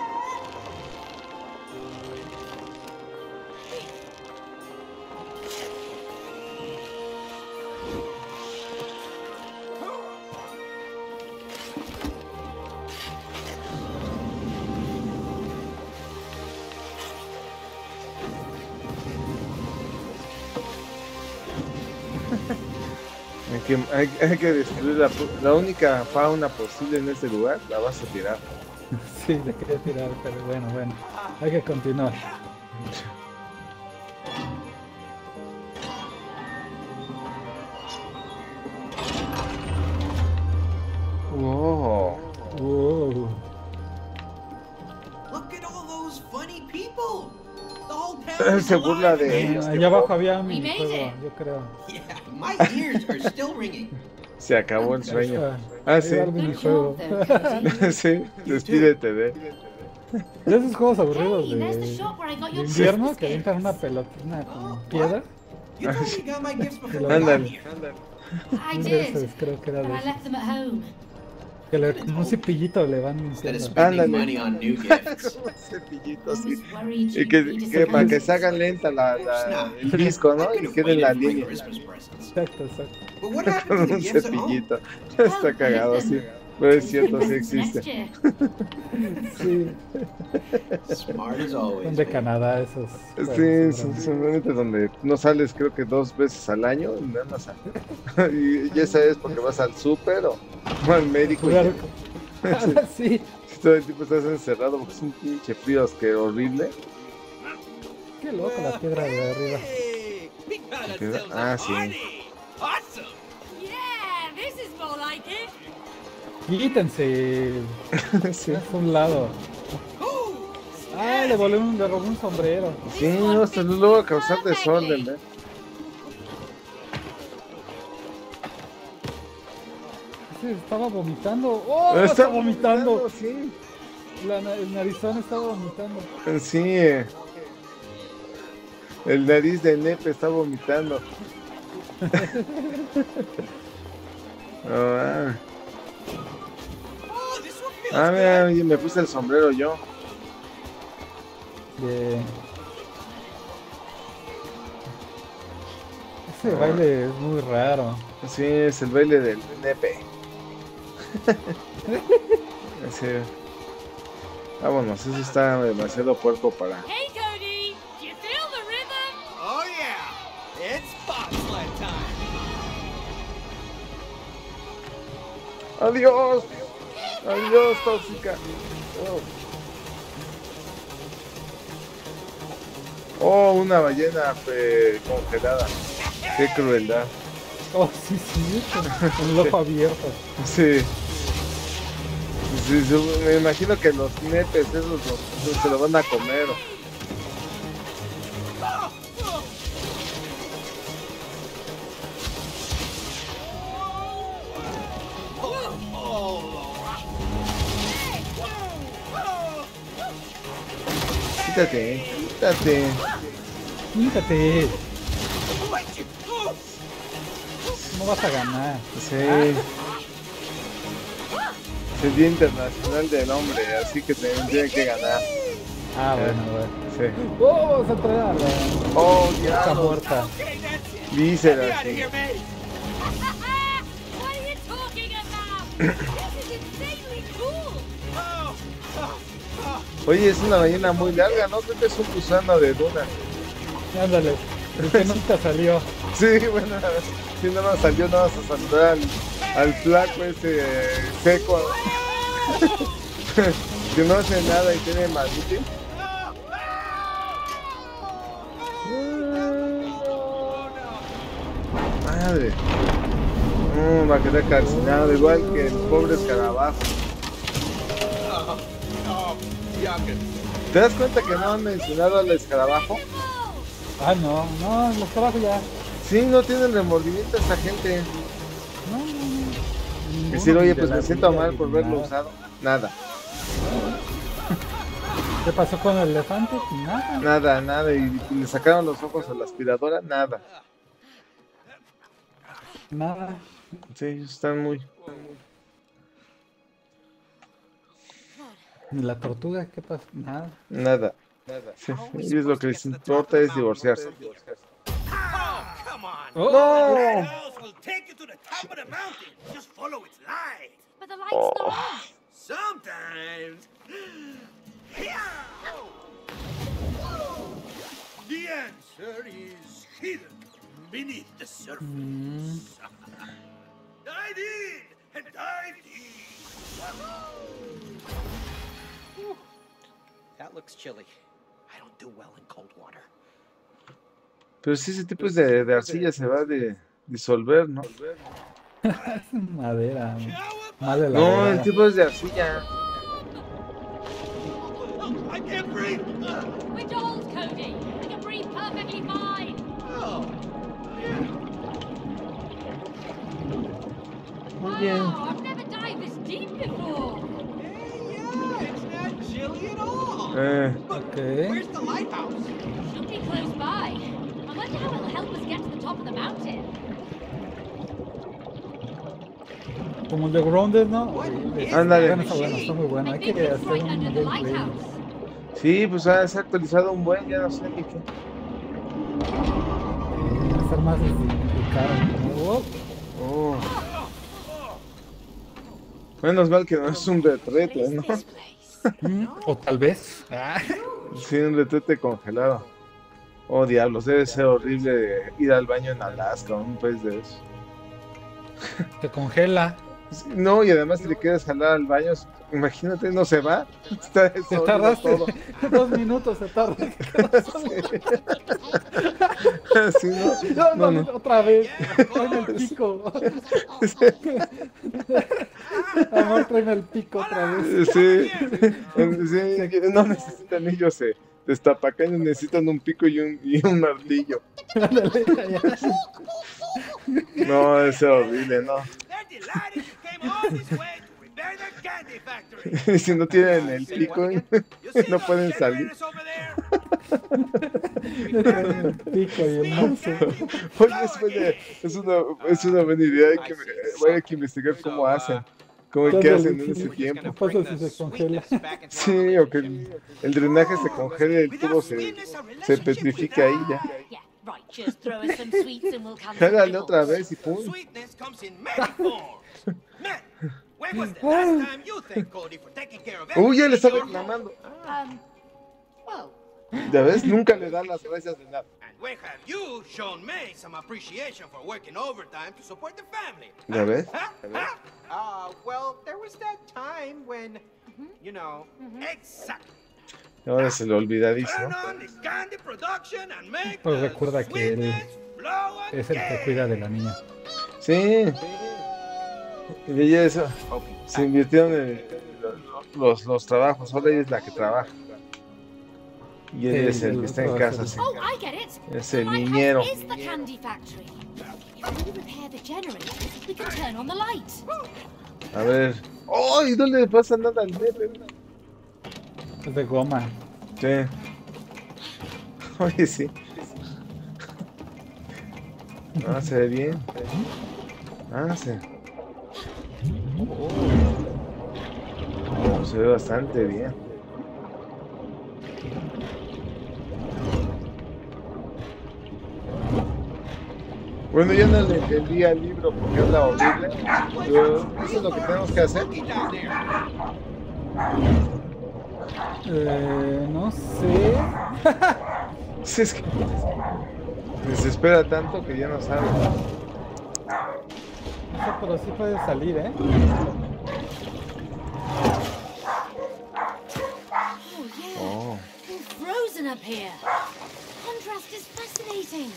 [SPEAKER 2] Hay que, hay, hay que destruir la, la única fauna posible en este lugar, la vas a tirar.
[SPEAKER 1] Sí, le quería tirar, pero bueno, bueno. Hay que continuar.
[SPEAKER 2] Wow.
[SPEAKER 1] Wow.
[SPEAKER 4] Look at all those funny people. The whole town
[SPEAKER 2] Se burla de
[SPEAKER 1] Eh,
[SPEAKER 2] ellos.
[SPEAKER 1] allá abajo había un
[SPEAKER 3] We made
[SPEAKER 1] minijuego,
[SPEAKER 3] it.
[SPEAKER 1] yo creo.
[SPEAKER 5] Yeah, my ears are still ringing.
[SPEAKER 2] Se acabó el
[SPEAKER 1] Ahí
[SPEAKER 2] sueño.
[SPEAKER 1] está.
[SPEAKER 2] Ah,
[SPEAKER 1] Ahí
[SPEAKER 2] sí.
[SPEAKER 1] va el
[SPEAKER 3] Good
[SPEAKER 1] minijuego.
[SPEAKER 3] job, though, Cody.
[SPEAKER 2] Sí, despídete de.
[SPEAKER 1] De esos juegos aburridos
[SPEAKER 3] Hey,
[SPEAKER 1] de,
[SPEAKER 3] there's the shop where I got
[SPEAKER 1] de
[SPEAKER 3] your
[SPEAKER 1] invierno
[SPEAKER 3] Christmas
[SPEAKER 1] que avientan
[SPEAKER 3] gifts.
[SPEAKER 1] una pelotina con piedra.
[SPEAKER 5] You told me you got my gifts before we got
[SPEAKER 2] Ándale.
[SPEAKER 5] here.
[SPEAKER 3] I
[SPEAKER 1] Un de esos,
[SPEAKER 3] did,
[SPEAKER 1] creo que era
[SPEAKER 3] but
[SPEAKER 1] de
[SPEAKER 3] I
[SPEAKER 1] esos.
[SPEAKER 3] left them at home.
[SPEAKER 1] Que le, con un cepillito le van
[SPEAKER 5] Instead of
[SPEAKER 1] limpiando.
[SPEAKER 5] spending
[SPEAKER 2] Ándale.
[SPEAKER 5] money on new gifts.
[SPEAKER 2] Cepillito,
[SPEAKER 3] I
[SPEAKER 2] sí.
[SPEAKER 3] was worried
[SPEAKER 2] Y
[SPEAKER 3] you'd
[SPEAKER 2] que,
[SPEAKER 3] be
[SPEAKER 2] que para que
[SPEAKER 3] disappointed.
[SPEAKER 2] se haga lenta la, la-
[SPEAKER 5] Nah,
[SPEAKER 2] el disco, ¿no?
[SPEAKER 5] I
[SPEAKER 2] Y
[SPEAKER 5] could've
[SPEAKER 2] quede en la
[SPEAKER 5] waited for my
[SPEAKER 2] línea.
[SPEAKER 5] Christmas presents.
[SPEAKER 1] Exacto, exacto.
[SPEAKER 5] But what
[SPEAKER 2] Con
[SPEAKER 5] happened to the
[SPEAKER 2] un
[SPEAKER 5] gifts at home?
[SPEAKER 2] cepillito. Está cagado, sí. Pero es cierto, sí
[SPEAKER 3] Next
[SPEAKER 2] existe.
[SPEAKER 3] year.
[SPEAKER 1] Sí,
[SPEAKER 5] Smart as
[SPEAKER 1] son
[SPEAKER 5] always.
[SPEAKER 1] de
[SPEAKER 5] man.
[SPEAKER 1] Canadá esos.
[SPEAKER 2] Sí,
[SPEAKER 1] juegos,
[SPEAKER 2] son,
[SPEAKER 1] seguramente.
[SPEAKER 2] son realmente donde no sales creo que dos veces al año, nada más. Y ya sabes porque vas al súper o, o al médico. Y
[SPEAKER 1] Jugar-
[SPEAKER 2] ya. Sí,
[SPEAKER 1] Ah, sí,
[SPEAKER 2] todo el tiempo estás encerrado porque es un pinche frío que horrible.
[SPEAKER 1] qué loco la piedra de arriba.
[SPEAKER 4] Hey, we got
[SPEAKER 2] Piedra-
[SPEAKER 4] ourselves
[SPEAKER 2] ah,
[SPEAKER 4] a
[SPEAKER 2] sí.
[SPEAKER 4] party. Awesome.
[SPEAKER 3] Yeah, this is more like it.
[SPEAKER 1] Quítense.
[SPEAKER 2] Sí,
[SPEAKER 1] Es un lado. Ah, le volé un, le robé un sombrero.
[SPEAKER 2] sí, no, hasta luego a causar desorden, ¿eh?
[SPEAKER 1] Ese estaba vomitando. ¡Oh!
[SPEAKER 2] Está
[SPEAKER 1] Está vomitando.
[SPEAKER 2] Sí,
[SPEAKER 1] La, na- el narizón estaba vomitando.
[SPEAKER 2] sí. eh. El nariz de Nepe está vomitando. Ah,
[SPEAKER 4] Oh, this one feels
[SPEAKER 2] ah,
[SPEAKER 4] good.
[SPEAKER 2] mira, oye, me puse el sombrero yo.
[SPEAKER 1] Bien. Ese baile es muy raro.
[SPEAKER 2] Sí, es el baile del Nepe. Sí. Vámonos, eso está demasiado puerco para.
[SPEAKER 3] Hey, Cody, do you feel the rhythm?
[SPEAKER 4] Oh yeah, it's bobsled time.
[SPEAKER 2] Adiós, adiós, tóxica. Oh, oh una ballena eh, congelada. Qué crueldad.
[SPEAKER 1] Oh, sí, sí, con el ojo abierto.
[SPEAKER 2] Sí. Sí, sí, me imagino que los nepes esos los- se lo van a comer. Quítate, quítate.
[SPEAKER 1] Quítate. No vas a ganar.
[SPEAKER 2] Sí. Es el Día Internacional del Hombre, así que te- tiene que ganar.
[SPEAKER 1] Ah, bueno, bueno.
[SPEAKER 2] Sí.
[SPEAKER 1] Oh, vamos a entrar a la
[SPEAKER 2] Oh,
[SPEAKER 1] está
[SPEAKER 2] ya.
[SPEAKER 1] muerta.
[SPEAKER 4] Okay, that's it.
[SPEAKER 2] Dísela
[SPEAKER 4] Get out of
[SPEAKER 2] así.
[SPEAKER 4] here, mate.
[SPEAKER 3] What are you talking about? This is insanely cool.
[SPEAKER 4] Oh, oh, oh.
[SPEAKER 2] Oye, es una ballena muy larga, ¿no? Creo que es un gusano de duna.
[SPEAKER 1] Ándale. El que nunca salió.
[SPEAKER 2] Sí, bueno, si no nos salió, no vas a saludar al, al flaco ese eh, seco. Que no hace nada y tiene malicia. Madre. No, va a quedar calcinado, igual que el pobre escarabajo.
[SPEAKER 4] Oh, oh, yuckin'.
[SPEAKER 2] ¿Te das cuenta que no han mencionado al escarabajo?
[SPEAKER 1] Ah, no, no, los trabajos ya.
[SPEAKER 2] Sí, no tienen remordimiento esta gente.
[SPEAKER 1] No, no, no. Ninguno,
[SPEAKER 2] Decir,
[SPEAKER 1] ni
[SPEAKER 2] oye,
[SPEAKER 1] de
[SPEAKER 2] pues
[SPEAKER 1] la
[SPEAKER 2] me siento
[SPEAKER 1] vida,
[SPEAKER 2] mal
[SPEAKER 1] ni
[SPEAKER 2] por
[SPEAKER 1] de
[SPEAKER 2] verlo
[SPEAKER 1] nada.
[SPEAKER 2] usado. Nada,
[SPEAKER 1] ¿Qué pasó con el elefante? Nada.
[SPEAKER 2] nada, nada. Y le sacaron los ojos a la aspiradora, nada.
[SPEAKER 1] Nada.
[SPEAKER 2] Sí, ellos están muy.
[SPEAKER 1] Ni la tortuga, ¿qué pasó? Nada.
[SPEAKER 2] Nada. Sí, ellos lo que les importa es divorciarse.
[SPEAKER 4] Oh, come on.
[SPEAKER 1] Oh.
[SPEAKER 2] ¡No!
[SPEAKER 4] That house will take you to the top of the mountain. Just follow its light.
[SPEAKER 3] But the light's not on.
[SPEAKER 4] Sometimes. Yeah. The answer is hidden beneath the surface. Dive in and dive deep.
[SPEAKER 5] That looks chilly. I don't do well in cold water.
[SPEAKER 2] Pero sí, ese tipo de, de arcilla se va a de, disolver, ¿no?
[SPEAKER 1] Es madera. Mal de la
[SPEAKER 2] No, el
[SPEAKER 1] madera.
[SPEAKER 2] tipo es de arcilla.
[SPEAKER 4] I can't breathe.
[SPEAKER 3] With your hold, Cody. I can breathe
[SPEAKER 2] Oye.
[SPEAKER 3] Oh, I've never dived this deep before.
[SPEAKER 5] Hey, yeah, it's not chilly at all.
[SPEAKER 2] Eh,
[SPEAKER 1] Ok.
[SPEAKER 5] Where's the lighthouse?
[SPEAKER 3] Should be close by. I wonder how it'll help us get to the top of the mountain.
[SPEAKER 1] Como el de Grounded, ¿no? Horrible.
[SPEAKER 2] Ándale.
[SPEAKER 1] Bueno, está bueno, está muy bueno.
[SPEAKER 3] I
[SPEAKER 1] Hay
[SPEAKER 3] think
[SPEAKER 1] que
[SPEAKER 3] it's
[SPEAKER 1] hacer
[SPEAKER 3] right
[SPEAKER 1] un
[SPEAKER 3] under the
[SPEAKER 1] gameplay.
[SPEAKER 3] lighthouse.
[SPEAKER 2] sí, pues ah, se ha actualizado un buen, ya no sé ni qué.
[SPEAKER 1] Va a estar más simplificado. Oh,
[SPEAKER 2] Oh. Menos mal que no es un retrete, ¿no?
[SPEAKER 3] This place.
[SPEAKER 1] mm, o tal vez. Ah,
[SPEAKER 2] Sí, un retrete congelado. Oh, diablos, debe ser horrible ir al baño en Alaska, un pez de eso.
[SPEAKER 1] se congela.
[SPEAKER 2] Sí, no, y además si le quieres jalar al baño, imagínate, no se va. Está
[SPEAKER 1] Te
[SPEAKER 2] sólido
[SPEAKER 1] tardaste
[SPEAKER 2] todo.
[SPEAKER 1] dos minutos, se tarda.
[SPEAKER 2] Sí, ¿no?
[SPEAKER 1] No, no,
[SPEAKER 2] No, no.
[SPEAKER 1] otra vez. Tráeme el pico. Amor, tráeme el pico otra vez.
[SPEAKER 2] Sí, sí, no necesitan ellos eh, destapacaños, necesitan un pico y un, y un martillo.
[SPEAKER 1] Ándale, ya.
[SPEAKER 2] No, es horrible, no.
[SPEAKER 4] They're delighted you came all this way to repair their candy factory.
[SPEAKER 2] Si no tienen el pico,
[SPEAKER 4] You see
[SPEAKER 2] no
[SPEAKER 4] those
[SPEAKER 2] pueden salir.
[SPEAKER 4] generators over there?
[SPEAKER 1] Tráeme el pico y el mouse.
[SPEAKER 2] Oye, es, buena- es una, es una buena idea. Hay que, voy a que investigar cómo hacen. Cómo, ¿Qué hacen en ese tiempo?
[SPEAKER 1] ¿Qué pasa si se congela?
[SPEAKER 2] Sí, o que el, el drenaje se congele, el tubo se, se petrifica ahí ya.
[SPEAKER 3] Yeah, right, just throw us some sweets and we'll come to
[SPEAKER 2] Jálale
[SPEAKER 3] nibbles.
[SPEAKER 2] otra vez y pum.
[SPEAKER 4] Sweetness comes in many forms. Man, when was the last time you thanked Cody for taking care of
[SPEAKER 2] Uy, ya le
[SPEAKER 4] everything
[SPEAKER 2] está
[SPEAKER 4] in your home?
[SPEAKER 2] reclamando.
[SPEAKER 3] Um, well,
[SPEAKER 2] Ya ves, nunca le dan las gracias de nada.
[SPEAKER 4] And when have you shown me some appreciation for working overtime to support the family?
[SPEAKER 2] ¿Ya ves?
[SPEAKER 4] Huh? Huh?
[SPEAKER 5] Uh, well, there was that time when, you know,
[SPEAKER 4] Exactly.
[SPEAKER 2] Ahora se le olvidadizo.
[SPEAKER 4] Turn on this candy production and make
[SPEAKER 1] Pues
[SPEAKER 4] the
[SPEAKER 1] recuerda que él
[SPEAKER 4] sweetness flow
[SPEAKER 1] Es el que
[SPEAKER 4] again.
[SPEAKER 1] cuida de la niña.
[SPEAKER 2] Sí. Y de ella eso. Se invirtieron en los, los trabajos. Ahora ella es la que trabaja. Y él es el que está en casa. Sí.
[SPEAKER 3] oh, I get it.
[SPEAKER 2] Es
[SPEAKER 3] The
[SPEAKER 2] el
[SPEAKER 3] lighthouse
[SPEAKER 2] niñero.
[SPEAKER 3] is the candy factory. If we repair the generator, we can turn on the light.
[SPEAKER 2] A ver. ¡Oh! ¿Y no le pasa nada al bebé?
[SPEAKER 1] Es de goma.
[SPEAKER 2] Sí. Oye, sí. Ah, se ve bien. Ah, se. Oh, se ve bastante bien. Bueno, ya no le entendí al libro porque habla horrible. Pero eso es lo que tenemos que hacer.
[SPEAKER 5] down there.
[SPEAKER 1] Eh, no sé.
[SPEAKER 2] Sí, es que desespera tanto que ya no sabe.
[SPEAKER 1] No sé, pero sí puede salir, ¿eh?
[SPEAKER 3] Oh, yeah.
[SPEAKER 2] Oh.
[SPEAKER 3] All frozen up here. Contrast is fascinating.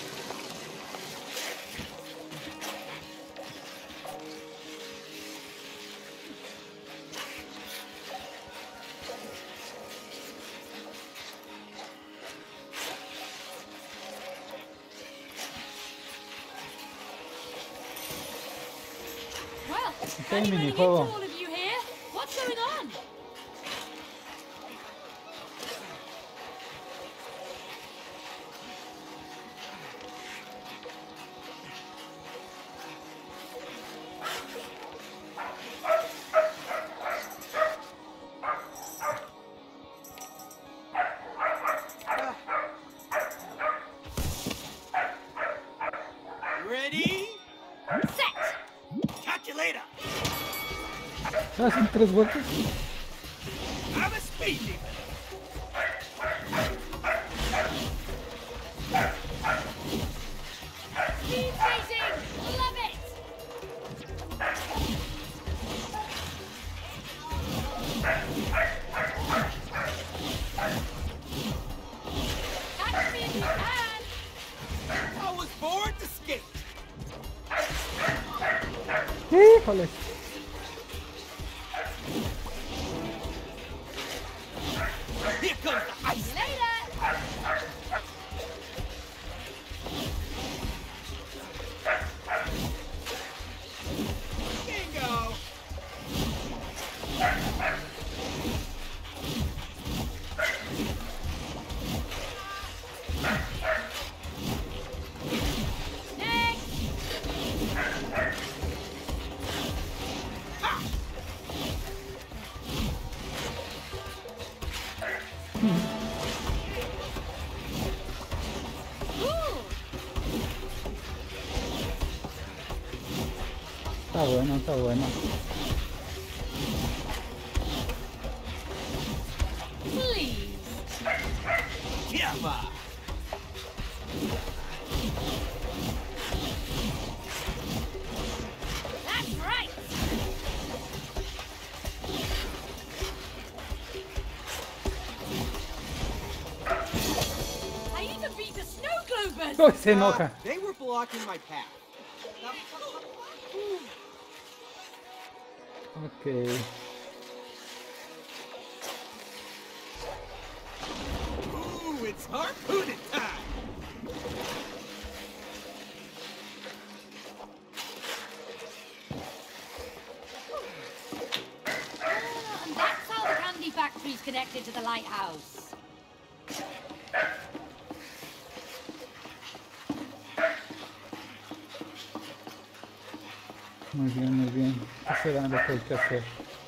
[SPEAKER 3] Well,
[SPEAKER 1] Está
[SPEAKER 3] any
[SPEAKER 1] el
[SPEAKER 3] running into
[SPEAKER 1] minijuego.
[SPEAKER 3] all of you here? What's going on?
[SPEAKER 4] Ready?
[SPEAKER 3] Set!
[SPEAKER 4] Catch you later.
[SPEAKER 1] Hacen tres vueltas.
[SPEAKER 4] I'm a speed demon.
[SPEAKER 3] Speed racing! Love it! Catch me if you can!
[SPEAKER 4] I was born to skate.
[SPEAKER 1] Híjole.
[SPEAKER 4] Here comes the ice.
[SPEAKER 3] Later!
[SPEAKER 1] Está bueno, está bueno.
[SPEAKER 3] Please.
[SPEAKER 4] Yeah, ma.
[SPEAKER 3] That's right. I even beat the snow globers.
[SPEAKER 1] ¡Uy, se enoja!
[SPEAKER 5] Uh, they were blocking my path.
[SPEAKER 1] Ok.
[SPEAKER 4] Ooh, it's harpooning time.
[SPEAKER 3] Ah, and that's how the candy factory's connected to the lighthouse.
[SPEAKER 1] Muy bien, muy bien. ¿Qué será lo que hay que hacer?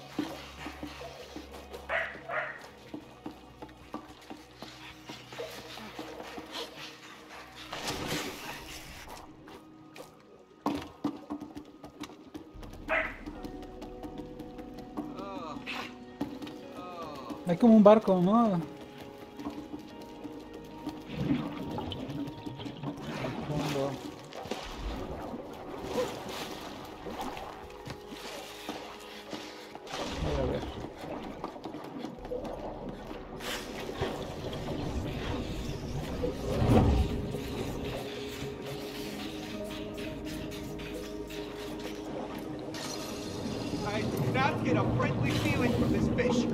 [SPEAKER 1] Hay como un barco, ¿no? Fondo. Voy a ver.
[SPEAKER 4] I do not get a friendly feeling from this fish.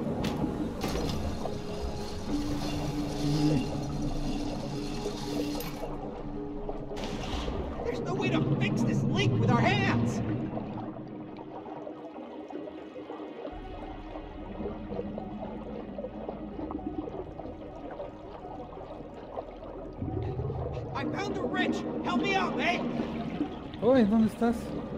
[SPEAKER 4] There's no way to fix this leak with our hands. I found a wrench. Help me out, eh?
[SPEAKER 1] Uy, ¿dónde estás?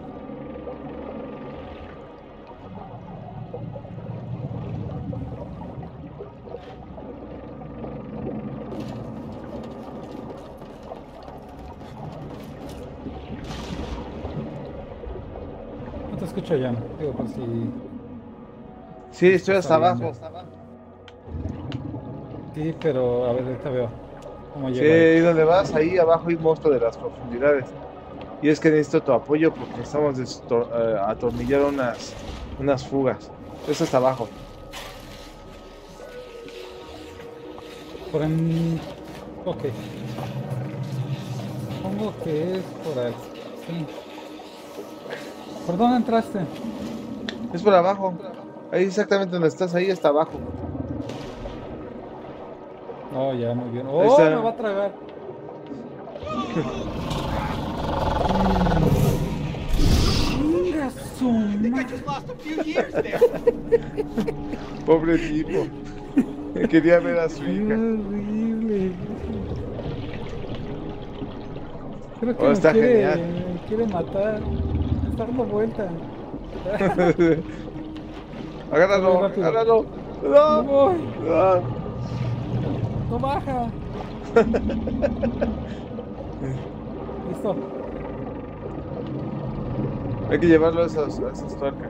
[SPEAKER 1] No te escucho ya, digo por si...
[SPEAKER 2] Sí, estoy hasta abajo.
[SPEAKER 1] Sí, pero a ver, ahorita veo cómo
[SPEAKER 2] Sí,
[SPEAKER 1] llega ahí.
[SPEAKER 2] ¿y dónde vas? Ahí abajo hay un monstruo de las profundidades. Y es que necesito tu apoyo porque necesitamos desto- eh, atornillar unas, unas fugas. Eso está abajo.
[SPEAKER 1] Por en... Ok. Supongo que es por ahí. Sí. ¿Por dónde entraste?
[SPEAKER 2] Es por abajo. Ahí exactamente donde estás, ahí está abajo.
[SPEAKER 1] Oh, ya, muy bien.
[SPEAKER 2] Ahí
[SPEAKER 1] ¡Oh,
[SPEAKER 2] está.
[SPEAKER 1] me va a tragar! ¡Mira su
[SPEAKER 4] I think I
[SPEAKER 1] madre!
[SPEAKER 4] just lost a few years there.
[SPEAKER 2] Pobre tipo. Quería ver a su
[SPEAKER 1] ¡Qué
[SPEAKER 2] hija.
[SPEAKER 1] horrible! Creo que
[SPEAKER 2] Oh,
[SPEAKER 1] me
[SPEAKER 2] está
[SPEAKER 1] quiere,
[SPEAKER 2] genial.
[SPEAKER 1] me quiere matar. Me está dando vuelta.
[SPEAKER 2] Agárralo,
[SPEAKER 1] Muy rápido.
[SPEAKER 2] agárralo.
[SPEAKER 1] ¡No
[SPEAKER 2] ¡No!
[SPEAKER 1] voy!
[SPEAKER 2] ¡No!
[SPEAKER 1] ¡No baja! Listo.
[SPEAKER 2] Hay que llevarlo a esas, a esas tuercas.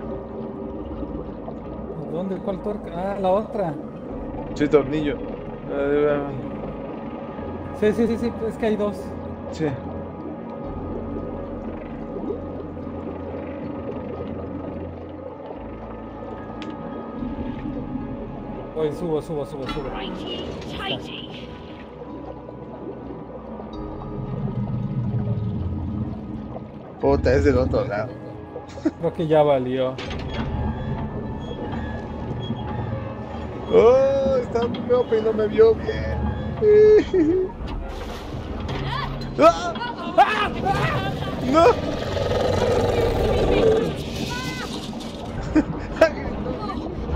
[SPEAKER 1] ¿Dónde? ¿Cuál tuerca? Ah, la otra.
[SPEAKER 2] Sí, tornillo. Eh,
[SPEAKER 1] Sí, sí, sí, sí. Es que hay dos.
[SPEAKER 2] Sí.
[SPEAKER 1] Voy, subo, subo, subo, subo.
[SPEAKER 3] Righty, tighty.
[SPEAKER 2] Puta, es del otro lado.
[SPEAKER 1] Creo que ya valió.
[SPEAKER 2] ¡Oh! Está miope y no me vio bien. ¡Ah! ¡No!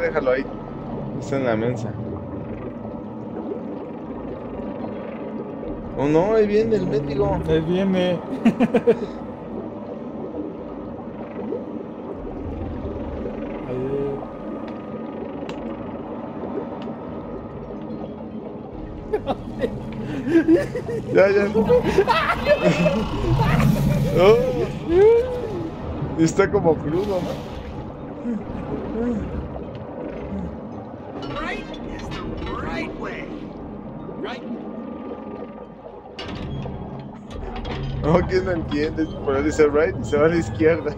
[SPEAKER 2] déjalo ahí. Está en la mesa. Oh no, ahí viene el mendigo.
[SPEAKER 1] Ahí viene.
[SPEAKER 2] Ya, ya. Oh. Está como crudo, ¿no?
[SPEAKER 4] Right is the right way. Right?
[SPEAKER 2] No, ¿quién no entiende? Pero dice right y se va a la izquierda.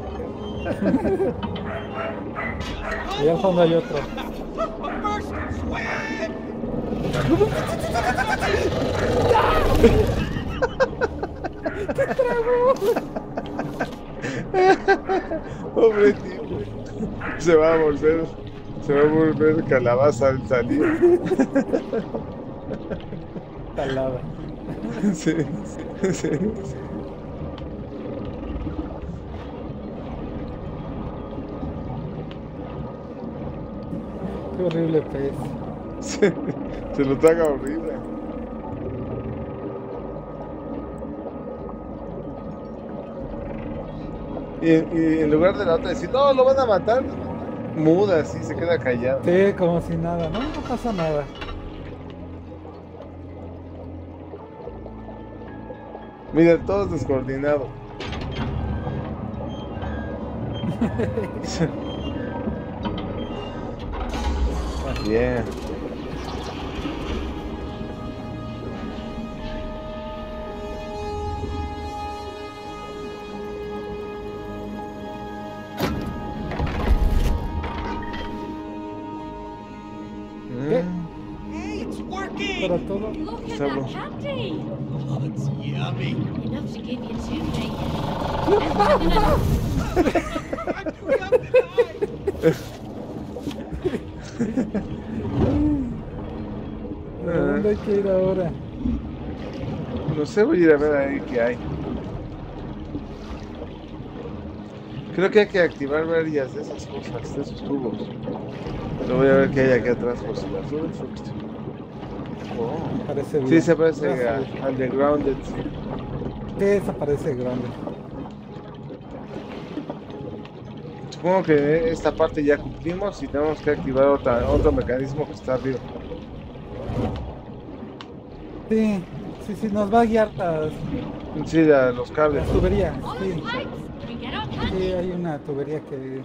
[SPEAKER 1] Y al fondo hay otro.
[SPEAKER 4] First swing!
[SPEAKER 2] Pobre tío. Se va a volver. Se va a volver calabaza al salir.
[SPEAKER 1] Talada.
[SPEAKER 2] Sí, sí, sí.
[SPEAKER 1] Qué horrible pez.
[SPEAKER 2] Se, se lo traga horrible. Y, y en lugar de la otra decir, no, lo van a matar, muda, así, se queda callado.
[SPEAKER 1] Sí, como si nada. No, no pasa nada.
[SPEAKER 2] Mira, todos descoordinados. Bien.
[SPEAKER 1] ¿Qué?
[SPEAKER 4] Hey, it's working!
[SPEAKER 1] Para todo.
[SPEAKER 3] Look at
[SPEAKER 2] Several.
[SPEAKER 3] that candy.
[SPEAKER 4] Oh, it's yummy.
[SPEAKER 3] Enough to give you toothache.
[SPEAKER 4] I'm too young to die.
[SPEAKER 1] ¿A dónde hay que ir ahora?
[SPEAKER 2] No sé, voy a ir a ver ahí qué hay. Creo que hay que activar varias de esas cosas, de esos tubos. Pero voy a ver qué hay aquí atrás por si las dudas. Oh.
[SPEAKER 1] Parece bien.
[SPEAKER 2] Sí, se parece
[SPEAKER 1] Gracias.
[SPEAKER 2] a, al de Grounded. Sí.
[SPEAKER 1] Sí, esa parece grande.
[SPEAKER 2] Supongo que esta parte ya cumplimos y tenemos que activar otra, otro mecanismo que está arriba.
[SPEAKER 1] Sí, sí, sí, nos va a guiar las,
[SPEAKER 2] Sí, la- los cables.
[SPEAKER 1] las tuberías.
[SPEAKER 3] On
[SPEAKER 1] Sí,
[SPEAKER 3] the pipes. We get our
[SPEAKER 1] sí,
[SPEAKER 3] candy.
[SPEAKER 1] hay una tubería que...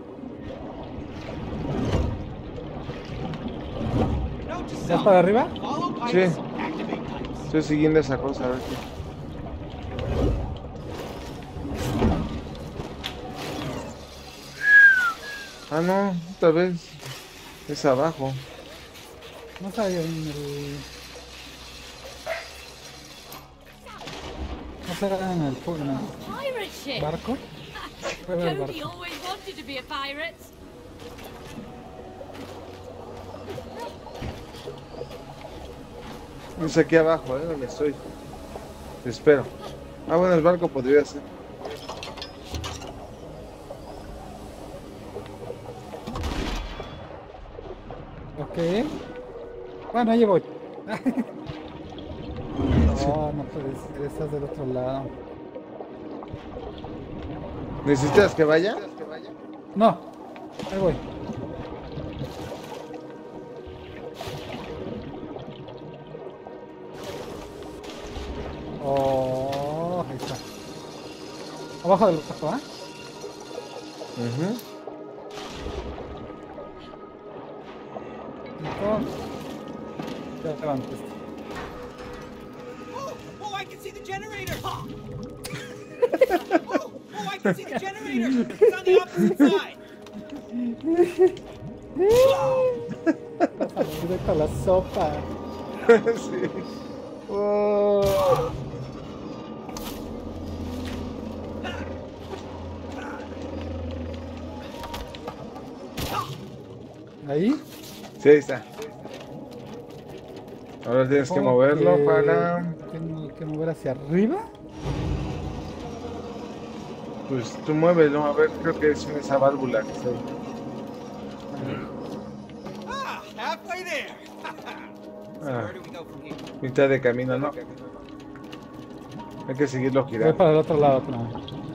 [SPEAKER 4] Note to
[SPEAKER 1] ¿Ya
[SPEAKER 4] self.
[SPEAKER 1] para arriba?
[SPEAKER 4] Follow pipes,
[SPEAKER 2] Sí.
[SPEAKER 4] activate pipes.
[SPEAKER 2] Estoy siguiendo esa cosa, a ver qué. Ah, no, otra vez. Es abajo.
[SPEAKER 1] No sabía en el... No será en el, pu- en el
[SPEAKER 3] Pirate ship.
[SPEAKER 1] barco. Fue el
[SPEAKER 3] Cody
[SPEAKER 1] barco.
[SPEAKER 3] always wanted to be a pirate.
[SPEAKER 2] Es aquí abajo, ¿eh? Donde estoy. Te espero. Ah, bueno, el barco podría ser.
[SPEAKER 1] Ok. Bueno, ahí voy. No, no puede ser, estás del otro lado.
[SPEAKER 2] ¿Necesitas que vaya?
[SPEAKER 1] No, ahí voy. Oh, ahí está. Abajo del barco, ¿ah?
[SPEAKER 2] Ujú.
[SPEAKER 1] Entonces, ya levantes.
[SPEAKER 4] Oh, oh, I can see the generator. oh, oh, I can see the generator. It's on the opposite side.
[SPEAKER 1] Pásale directo a la sopa.
[SPEAKER 2] Sí. Oh.
[SPEAKER 1] Ahí.
[SPEAKER 2] Sí, ahí está. Ahora tienes que moverlo
[SPEAKER 1] Ok,
[SPEAKER 2] para...
[SPEAKER 1] Tengo que mover hacia arriba.
[SPEAKER 2] Pues tú muévelo, a ver, creo que es esa válvula que está ahí.
[SPEAKER 5] So
[SPEAKER 2] Ah.
[SPEAKER 5] where do we go from here?
[SPEAKER 2] Mitad de camino, ¿no? Hay que seguirlo
[SPEAKER 1] Voy
[SPEAKER 2] girando.
[SPEAKER 1] para el otro lado, pero...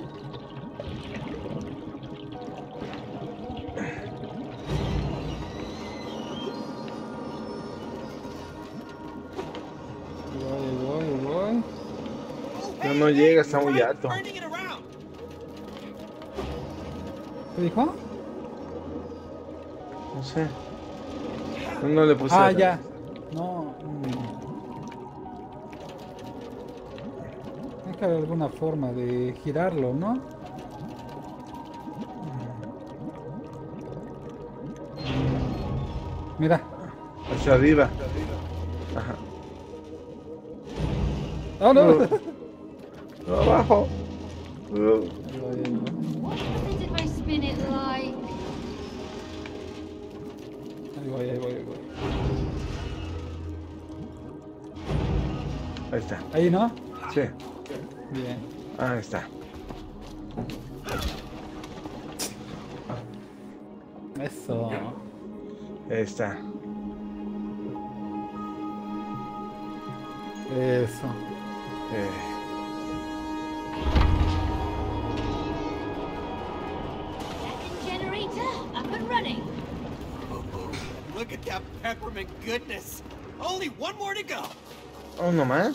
[SPEAKER 1] Voy, voy, voy.
[SPEAKER 2] No, no llega, está muy
[SPEAKER 4] Try
[SPEAKER 2] alto.
[SPEAKER 4] turning it around.
[SPEAKER 1] ¿Qué dijo?
[SPEAKER 2] No sé. No, no le puse.
[SPEAKER 1] Ah,
[SPEAKER 2] a-
[SPEAKER 1] ya. No. mm. Hay que haber alguna forma de girarlo, ¿no? Mira.
[SPEAKER 2] Hacia arriba. Ajá.
[SPEAKER 1] ¡Oh, no!
[SPEAKER 2] No. No, abajo. No.
[SPEAKER 3] What happens if I spin it like...
[SPEAKER 1] Ahí voy, ahí voy, ahí voy.
[SPEAKER 2] Ahí está.
[SPEAKER 1] Ahí, ¿no?
[SPEAKER 2] Sí.
[SPEAKER 1] Bien.
[SPEAKER 2] Ahí está.
[SPEAKER 1] Eso.
[SPEAKER 2] Ahí está.
[SPEAKER 1] Eso.
[SPEAKER 2] Eh,
[SPEAKER 3] Second generator up and running.
[SPEAKER 4] Look at that peppermint goodness. Only one more to go.
[SPEAKER 2] ¿Uno más?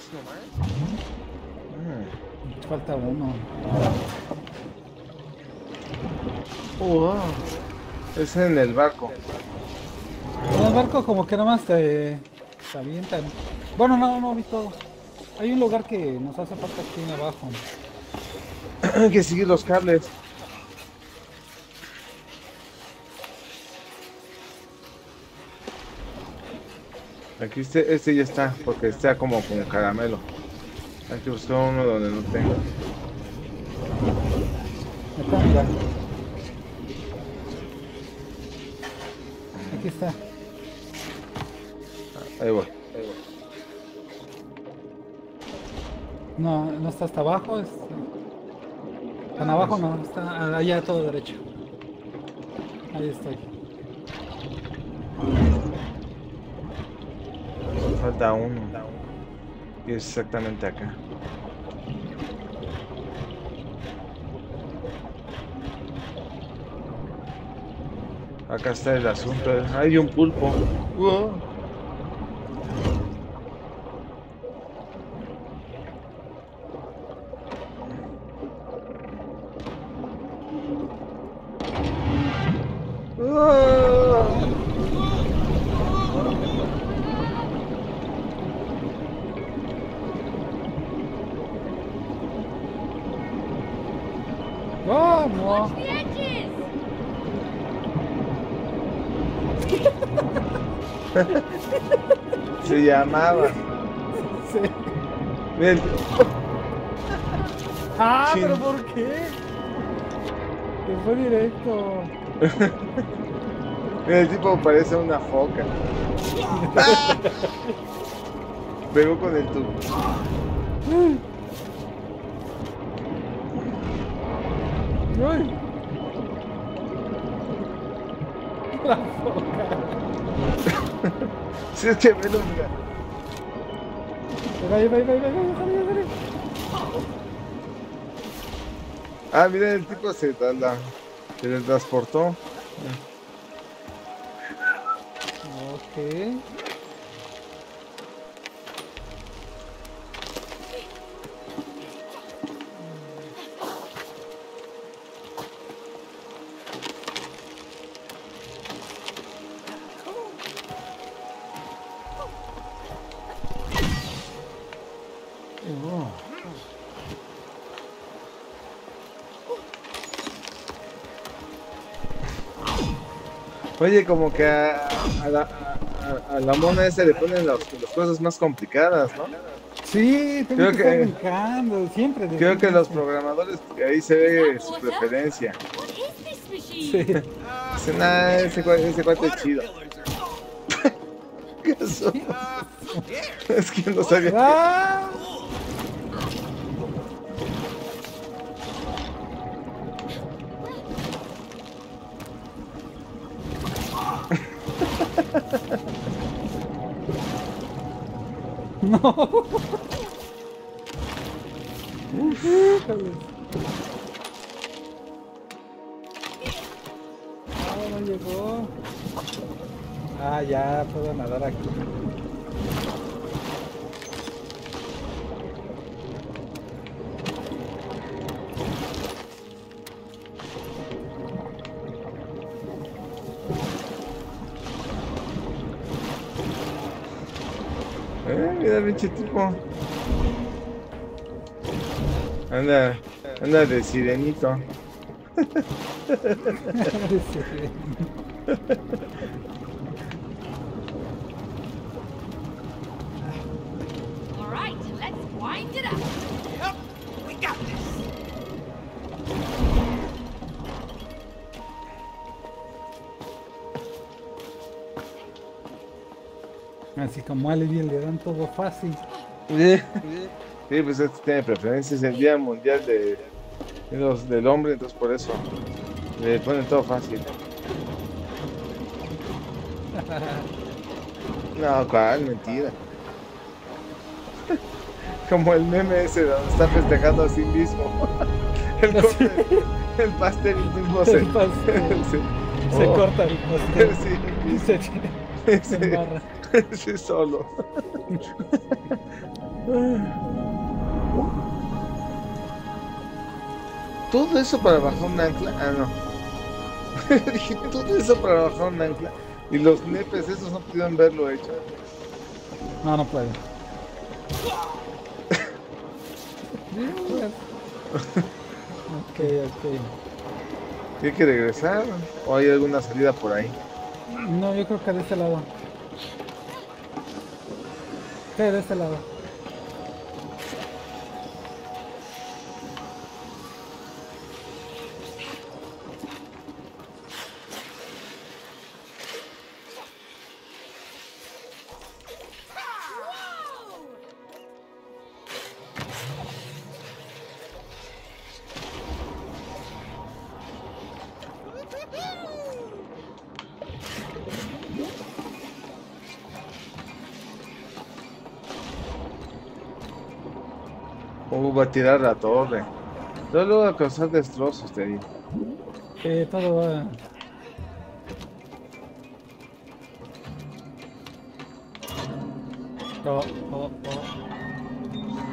[SPEAKER 2] Mm.
[SPEAKER 1] Falta uno.
[SPEAKER 2] Wow. Es en el barco.
[SPEAKER 1] En el barco como que nada más te, te avientan. Bueno, no, no vi todo. Hay un lugar que nos hace falta aquí abajo.
[SPEAKER 2] Hay que seguir los cables. Aquí este, este ya está, porque está como con caramelo. Hay que buscar uno donde no tenga.
[SPEAKER 1] Acá, mira. Aquí está.
[SPEAKER 2] Ahí voy.
[SPEAKER 1] No, no está hasta abajo. Es... Tan abajo no, está allá todo derecho. Ahí estoy.
[SPEAKER 2] Falta uno. Y es exactamente acá. Acá está el asunto. Hay un pulpo. Wow.
[SPEAKER 1] ¡Vamos!
[SPEAKER 3] The edges!
[SPEAKER 2] Se llamaba.
[SPEAKER 1] Sí.
[SPEAKER 2] Miren,
[SPEAKER 1] ¡Ah,
[SPEAKER 2] Sí.
[SPEAKER 1] pero por qué! Se fue directo.
[SPEAKER 2] miren, el tipo parece una foca. Pegó con el tubo.
[SPEAKER 1] ¡Ay! La foca.
[SPEAKER 2] Sí, es que velo, mira.
[SPEAKER 1] Ahí va, ahí va, ahí va, ahí va, déjale, déjale.
[SPEAKER 2] Ah, miren, el tipo se, tra- la, se le transportó.
[SPEAKER 1] Ok.
[SPEAKER 2] Oye, como que a, a la, a, a la mona esa le ponen las, las cosas más complicadas, ¿no?
[SPEAKER 1] Sí, tengo
[SPEAKER 2] Creo
[SPEAKER 1] que,
[SPEAKER 2] que-
[SPEAKER 1] estar brincando, siempre. de
[SPEAKER 2] Creo que los
[SPEAKER 1] repente.
[SPEAKER 2] programadores, ahí se ve su preferencia.
[SPEAKER 3] What is this machine?
[SPEAKER 1] Sí.
[SPEAKER 2] Dicen, ah, ese, cua- ese cuate es
[SPEAKER 4] Water
[SPEAKER 2] chido.
[SPEAKER 4] pillars are...
[SPEAKER 2] ¿Qué pasó?
[SPEAKER 4] Uh, here.
[SPEAKER 2] Es que no sabía.
[SPEAKER 1] ¡Ah! No. Híjole. Ah, no llegó. Ah, ya puedo nadar aquí.
[SPEAKER 2] Eh, mira, pinche tipo. Anda, anda de sirenito.
[SPEAKER 3] All right, let's wind it up.
[SPEAKER 4] Yep, we got this.
[SPEAKER 1] Así como a Levi le dan todo fácil.
[SPEAKER 2] Sí, sí, pues este tiene preferencias. El Día Mundial de, de los, del Hombre, entonces por eso le ponen todo fácil. No, cuál, mentira. Como el meme ese donde está festejando a sí mismo. El, corte, el pastel mismo se,
[SPEAKER 1] El pastel.
[SPEAKER 2] se,
[SPEAKER 1] Se
[SPEAKER 2] oh,
[SPEAKER 1] corta el pastel.
[SPEAKER 2] sí,
[SPEAKER 1] Y se, se
[SPEAKER 2] sí,
[SPEAKER 1] embarra.
[SPEAKER 2] sí, solo. Todo eso para bajar un ancla. Ah, no. Dije, todo eso para bajar un ancla. Y los nepes, esos no pudieron verlo hecho.
[SPEAKER 1] No, no puede. Ok, ok.
[SPEAKER 2] ¿Hay que regresar? ¿O hay alguna salida por ahí?
[SPEAKER 1] No, yo creo que de este lado. Sí, de este lado.
[SPEAKER 2] Uh, va a tirar la torre. Solo va a causar destrozos, te digo.
[SPEAKER 1] Sí, todo va. Oh, oh, oh.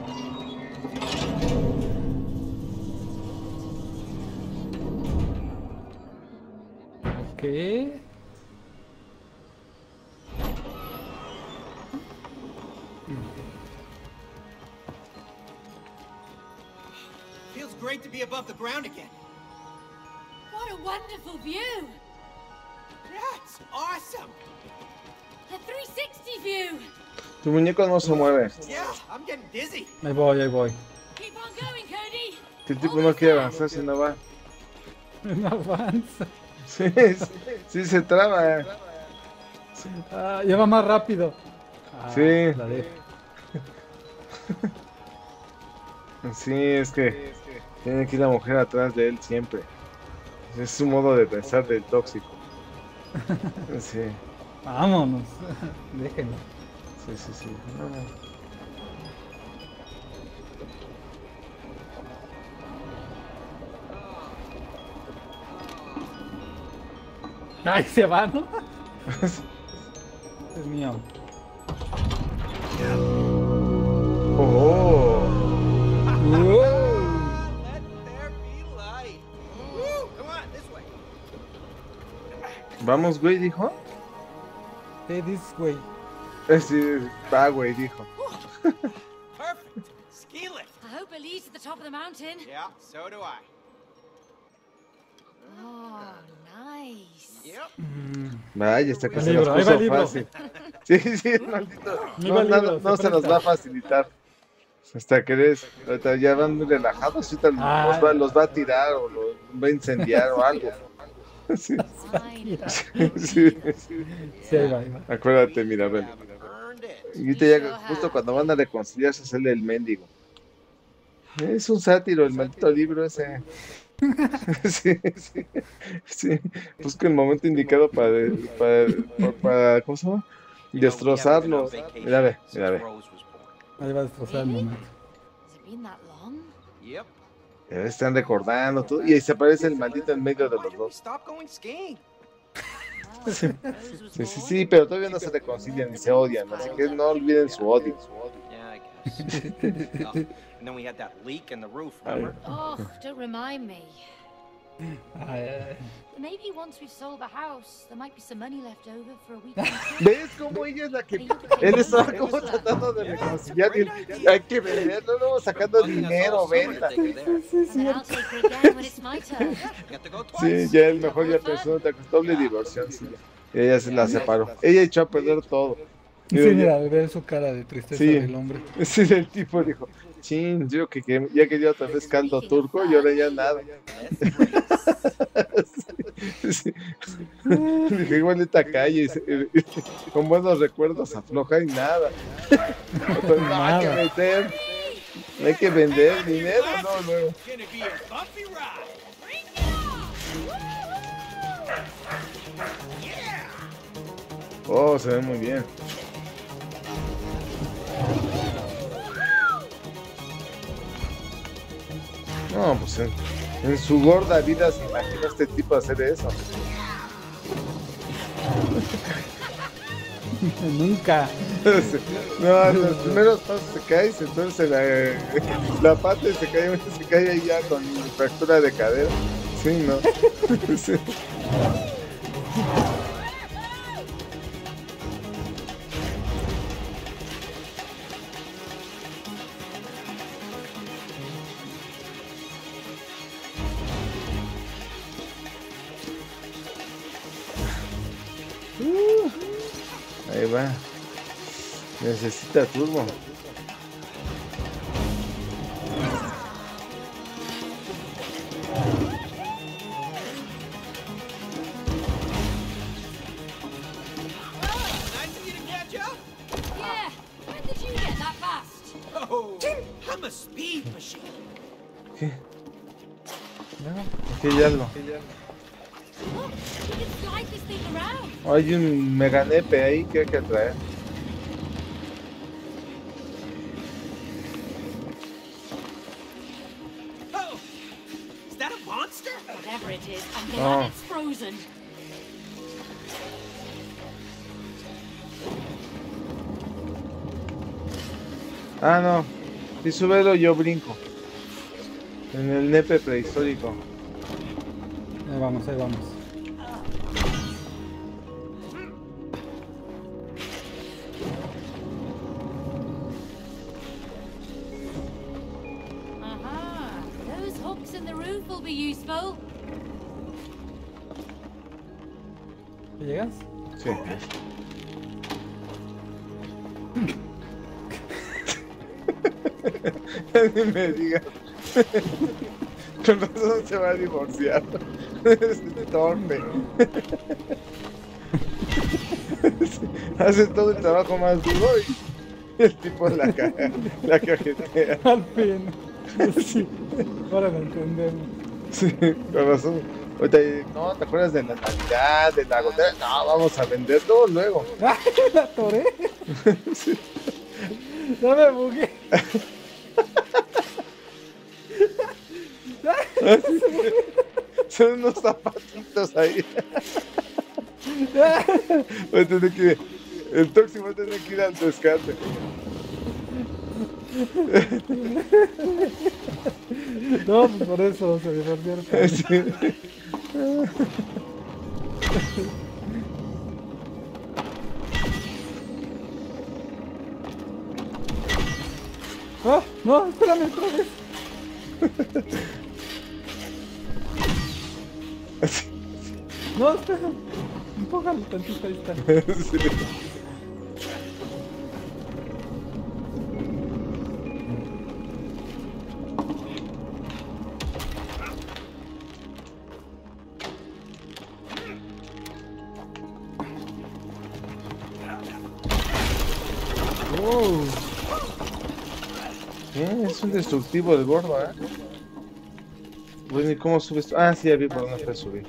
[SPEAKER 1] Ok.
[SPEAKER 4] Feels great to be above the ground again.
[SPEAKER 3] What a wonderful view!
[SPEAKER 4] That's awesome.
[SPEAKER 3] A three sixty view!
[SPEAKER 2] Tu muñeco no se mueve.
[SPEAKER 4] Yeah, I'm getting dizzy.
[SPEAKER 1] Ahí voy, ahí voy.
[SPEAKER 3] Keep on going, Cody!
[SPEAKER 2] Que el tipo no quiere avanzar si no va.
[SPEAKER 1] No avanza.
[SPEAKER 2] Sí, sí, sí se traba. eh.
[SPEAKER 1] Ah, lleva más rápido. Ah,
[SPEAKER 2] Sí.
[SPEAKER 1] La dejo.
[SPEAKER 2] Sí, es que tiene que ir la mujer atrás de él siempre. Es su modo de pensar del tóxico. Sí,
[SPEAKER 1] Vámonos. Déjenlo.
[SPEAKER 2] sí, sí, sí. No, no.
[SPEAKER 1] Ay, se va, ¿no? Es mío.
[SPEAKER 2] Oh,
[SPEAKER 4] Let there be light. Woo, come on, this way.
[SPEAKER 2] vamos, güey, dijo.
[SPEAKER 1] Hey, this way.
[SPEAKER 2] Eh, sí, va, güey, dijo.
[SPEAKER 4] Perfect. Ski lift.
[SPEAKER 3] I hope it leads to the top of the mountain.
[SPEAKER 4] Yeah, so do I.
[SPEAKER 3] Oh, nice.
[SPEAKER 4] Yep.
[SPEAKER 2] Vaya, está que
[SPEAKER 1] El
[SPEAKER 2] se
[SPEAKER 1] libro,
[SPEAKER 2] nos
[SPEAKER 1] ahí va el
[SPEAKER 2] puso
[SPEAKER 1] libro.
[SPEAKER 2] fácil. Sí, sí, maldito.
[SPEAKER 1] Ahí
[SPEAKER 2] No,
[SPEAKER 1] va el
[SPEAKER 2] no,
[SPEAKER 1] libro,
[SPEAKER 2] no
[SPEAKER 1] se
[SPEAKER 2] se nos
[SPEAKER 1] presta.
[SPEAKER 2] va a facilitar. Hasta que eres, ahorita ya van muy relajados, ahorita
[SPEAKER 1] Ah.
[SPEAKER 2] los, va, los va a tirar o los va a incendiar o algo. Sí,
[SPEAKER 3] Fine.
[SPEAKER 2] sí, sí.
[SPEAKER 1] Sí, ahí va, ahí va.
[SPEAKER 2] Acuérdate, Mirabel.
[SPEAKER 4] Earned it.
[SPEAKER 2] Y ahorita ya justo cuando van a reconciliarse sale el mendigo. Es un sátiro, el maldito libro ese. Sí, sí, sí. Busca el momento indicado para, para, para, para- ¿cómo se llama? destrozarlo. Mira, ve, mira, ve.
[SPEAKER 1] Ahí va a destrozar el momento.
[SPEAKER 3] Has it been that long?
[SPEAKER 5] Yep.
[SPEAKER 2] Ya están recordando todo. Y ahí se aparece el maldito en medio de los dos.
[SPEAKER 5] Stop going skiing.
[SPEAKER 2] Sí, sí, sí, sí, pero todavía no se reconcilian y se odian. Así que no olviden su odio.
[SPEAKER 5] Yeah, I guess. Oh, and then we had that leak in the roof, remember?
[SPEAKER 3] Oh, don't remind me.
[SPEAKER 1] Ay, ay,
[SPEAKER 3] Maybe once we've sold the house, there might be some money left over for a week.
[SPEAKER 2] ¿Ves cómo ella es la que... Él estaba como tratando de reconciliar y él, hay que venderlo, no, sacando dinero, venta.
[SPEAKER 3] And then I'll take her again when it's my turn.
[SPEAKER 2] Sí, ya el mejor ya pensó, doble diversión, sí. Y ella se la separó. Ella echó a perder todo.
[SPEAKER 1] Sí,
[SPEAKER 2] Digo,
[SPEAKER 1] mira, ver su cara de tristeza
[SPEAKER 2] Sí.
[SPEAKER 1] del hombre.
[SPEAKER 2] Sí, el tipo dijo, chin, yo que, que ya quería otra vez caldo turco y ahora ya nada. Sí. Dije, igual esta calle, con buenos recuerdos afloja y nada. Pues, no, hay que meter, hay que vender dinero, no, luego.
[SPEAKER 4] Gonna be a bumpy ride.
[SPEAKER 3] Bring it on!
[SPEAKER 4] Yeah!
[SPEAKER 2] Oh, se ve muy bien. No, pues en, en su gorda vida se imagina este tipo hacer eso.
[SPEAKER 1] Nunca.
[SPEAKER 2] No, en los primeros pasos se cae, entonces la, la pata se cae, se cae ahí ya con fractura de cadera. Sí, ¿no? Sí. Uh, ahí va. Necesita turbo.
[SPEAKER 4] Nice of you to catch up.
[SPEAKER 3] Yeah, when did you get that fast?
[SPEAKER 4] Oh, I'm a speed machine.
[SPEAKER 2] ¿Qué? Aquí hay algo.
[SPEAKER 3] Look, you can slide this thing around.
[SPEAKER 2] Hay un meganepe ahí que hay que traer.
[SPEAKER 4] Oh, is that a monster?
[SPEAKER 3] Whatever it is, I'm
[SPEAKER 2] Oh.
[SPEAKER 3] glad it's frozen.
[SPEAKER 2] Ah, no. Si súbelo, yo brinco. En el nepe prehistórico.
[SPEAKER 1] Ahí vamos, ahí vamos.
[SPEAKER 3] Aha, those hooks in the roof will be useful.
[SPEAKER 1] ¿Llegas?
[SPEAKER 2] Sí. Ni me digas. Con razón se va a divorciar. Es torpe. Sí, hace todo el trabajo más duro y el tipo la caja, la cajetea.
[SPEAKER 1] Al fin. Sí. Ahora lo entendemos.
[SPEAKER 2] Sí, con razón. Ahorita, no, ¿te acuerdas de la Navidad, de la gotera? No, vamos a venderlo luego.
[SPEAKER 1] ¡Ah! La atoré.
[SPEAKER 2] Sí.
[SPEAKER 1] Ya me bugué.
[SPEAKER 2] Son unos zapatitos ahí. Voy a tener que, el próximo voy a tener que ir al rescate.
[SPEAKER 1] No, pues por eso se divorciaron.
[SPEAKER 2] Sí.
[SPEAKER 1] ¡Ah! No, espérame otra vez.
[SPEAKER 2] Sí.
[SPEAKER 1] No, espera. Empújalo tantito, ahí está.
[SPEAKER 2] Sí.
[SPEAKER 1] Oh.
[SPEAKER 2] Eh, es un destructivo el gordo, ¿eh? Bueno, ¿y cómo subes? Ah, sí, ya vi por dónde fue subir.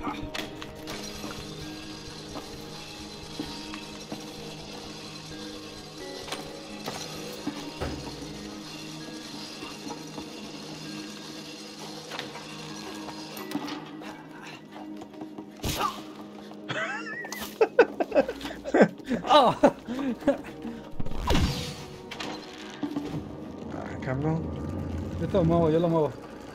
[SPEAKER 1] ¡Oh!
[SPEAKER 2] Ah, cabrón.
[SPEAKER 1] Yo te lo muevo, yo lo muevo.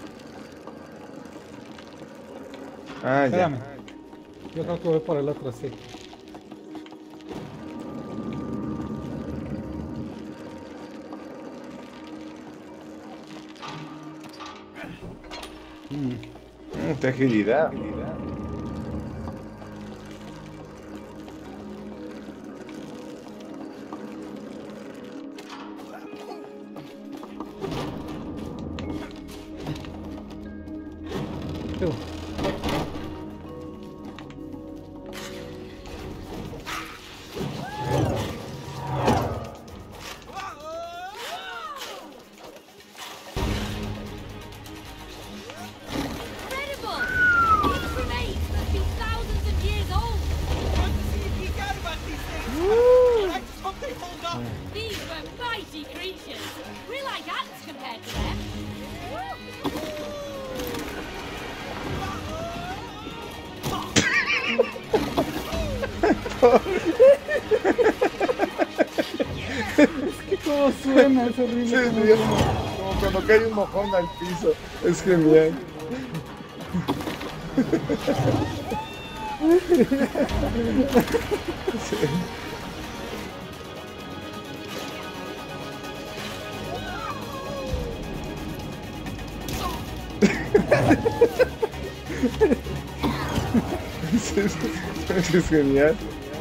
[SPEAKER 2] Ah, ya.
[SPEAKER 1] Espérame. Yo creo que voy por el otro, sí. Mm.
[SPEAKER 2] Mm, qué agilidad.
[SPEAKER 1] Tú.
[SPEAKER 3] Incredible! These remains must be thousands of years old.
[SPEAKER 4] Want to see if you got about these things? I just hope they hold up.
[SPEAKER 3] These were mighty creatures. We're like ants compared to them.
[SPEAKER 1] ¿Cómo suena? Es
[SPEAKER 2] Sí,
[SPEAKER 1] horrible.
[SPEAKER 2] sí,
[SPEAKER 1] cómo
[SPEAKER 2] es
[SPEAKER 1] suena.
[SPEAKER 2] como cuando cae un mojón al piso. Es genial. Sí. Sí, sí, es genial.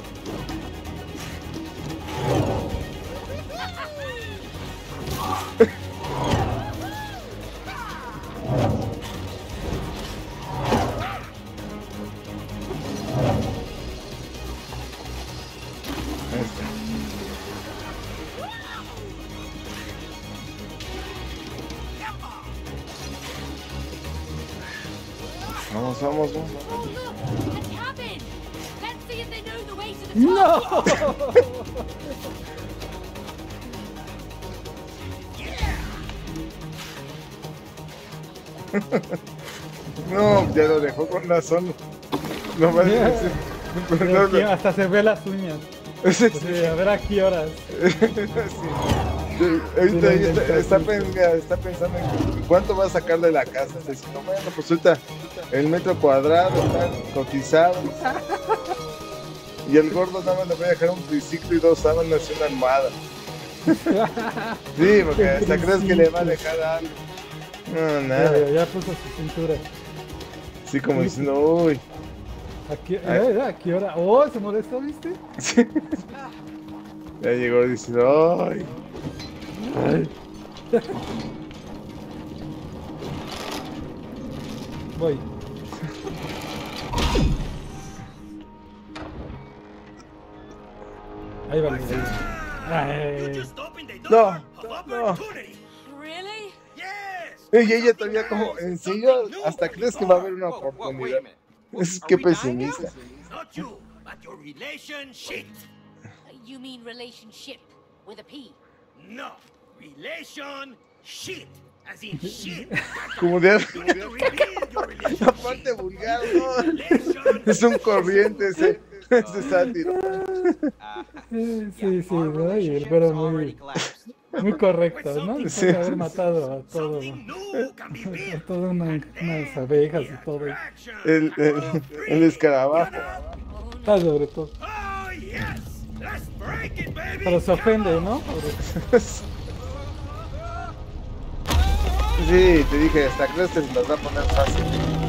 [SPEAKER 2] Ahí está. Vamos, vamos, vamos.
[SPEAKER 3] Oh, look! A cabin! Let's see if they know the way to the top.
[SPEAKER 1] ¡No!
[SPEAKER 2] No, ya lo dejó con la zona. No más.
[SPEAKER 1] Yeah.
[SPEAKER 2] Pero
[SPEAKER 1] Pero
[SPEAKER 2] no,
[SPEAKER 1] aquí
[SPEAKER 2] no.
[SPEAKER 1] hasta se ve las uñas.
[SPEAKER 2] Sí,
[SPEAKER 1] Sí, a ver a qué horas.
[SPEAKER 2] sí. Ahorita ella está, está, pen- está pensando en cuánto va a sacar de la casa. Dice, no, bueno, pues ahorita el metro cuadrado está cotizado. Y el gordo nada más le voy a dejar un triciclo y dos sábanas y una almohada. Sí, porque hasta crees que le va a dejar algo. No,
[SPEAKER 1] Ya,
[SPEAKER 2] nada.
[SPEAKER 1] ya, ya puso su cintura.
[SPEAKER 2] Sí, como diciendo, uy.
[SPEAKER 1] ¿A qué,
[SPEAKER 2] Ay.
[SPEAKER 1] eh, ¿a qué hora? Oh, se molestó, ¿viste?
[SPEAKER 2] Sí. Ya llegó diciendo, ay. Ay.
[SPEAKER 1] Voy. Ahí va, ahí va.
[SPEAKER 4] You
[SPEAKER 1] Ay.
[SPEAKER 4] just opened the
[SPEAKER 2] No,
[SPEAKER 4] door of
[SPEAKER 2] no.
[SPEAKER 4] opportunity.
[SPEAKER 3] Really?
[SPEAKER 4] Yes.
[SPEAKER 2] Y ella todavía como, ¿en serio? ¿Hasta crees que va a haber una
[SPEAKER 5] Whoa, whoa, wait a
[SPEAKER 2] oportunidad?
[SPEAKER 5] minute.
[SPEAKER 2] Es
[SPEAKER 5] Are
[SPEAKER 2] que
[SPEAKER 5] we dying now?
[SPEAKER 2] pesimista.
[SPEAKER 4] Not you, but your relationship.
[SPEAKER 3] You mean relationship with a P?
[SPEAKER 4] No, relation shit, as in shit.
[SPEAKER 2] Como de...
[SPEAKER 4] You need to rebuild your relationship.
[SPEAKER 2] Aparte vulgar, ¿no?
[SPEAKER 4] Relation
[SPEAKER 2] Es un corriente ese, ese sátiro.
[SPEAKER 5] Uh,
[SPEAKER 1] Sí,
[SPEAKER 5] yeah,
[SPEAKER 1] sí, sí,
[SPEAKER 5] our
[SPEAKER 1] ¿no? Y el
[SPEAKER 5] relationship
[SPEAKER 1] pero
[SPEAKER 5] is already
[SPEAKER 1] muy,
[SPEAKER 5] collapsed.
[SPEAKER 1] muy correcto, ¿no? Después de haber matado a todo,
[SPEAKER 4] something new can be
[SPEAKER 1] a
[SPEAKER 4] built.
[SPEAKER 1] todas una- unas abejas y todo.
[SPEAKER 4] Attraction.
[SPEAKER 2] El, el, el escarabajo.
[SPEAKER 3] Oh no.
[SPEAKER 1] Ah, sobre todo.
[SPEAKER 4] Oh yes, let's break it, baby.
[SPEAKER 1] Pero se ofende,
[SPEAKER 4] Come
[SPEAKER 1] ¿no?
[SPEAKER 4] on.
[SPEAKER 1] Pobre.
[SPEAKER 2] Sí, te dije, hasta crees que se las va a poner fácil.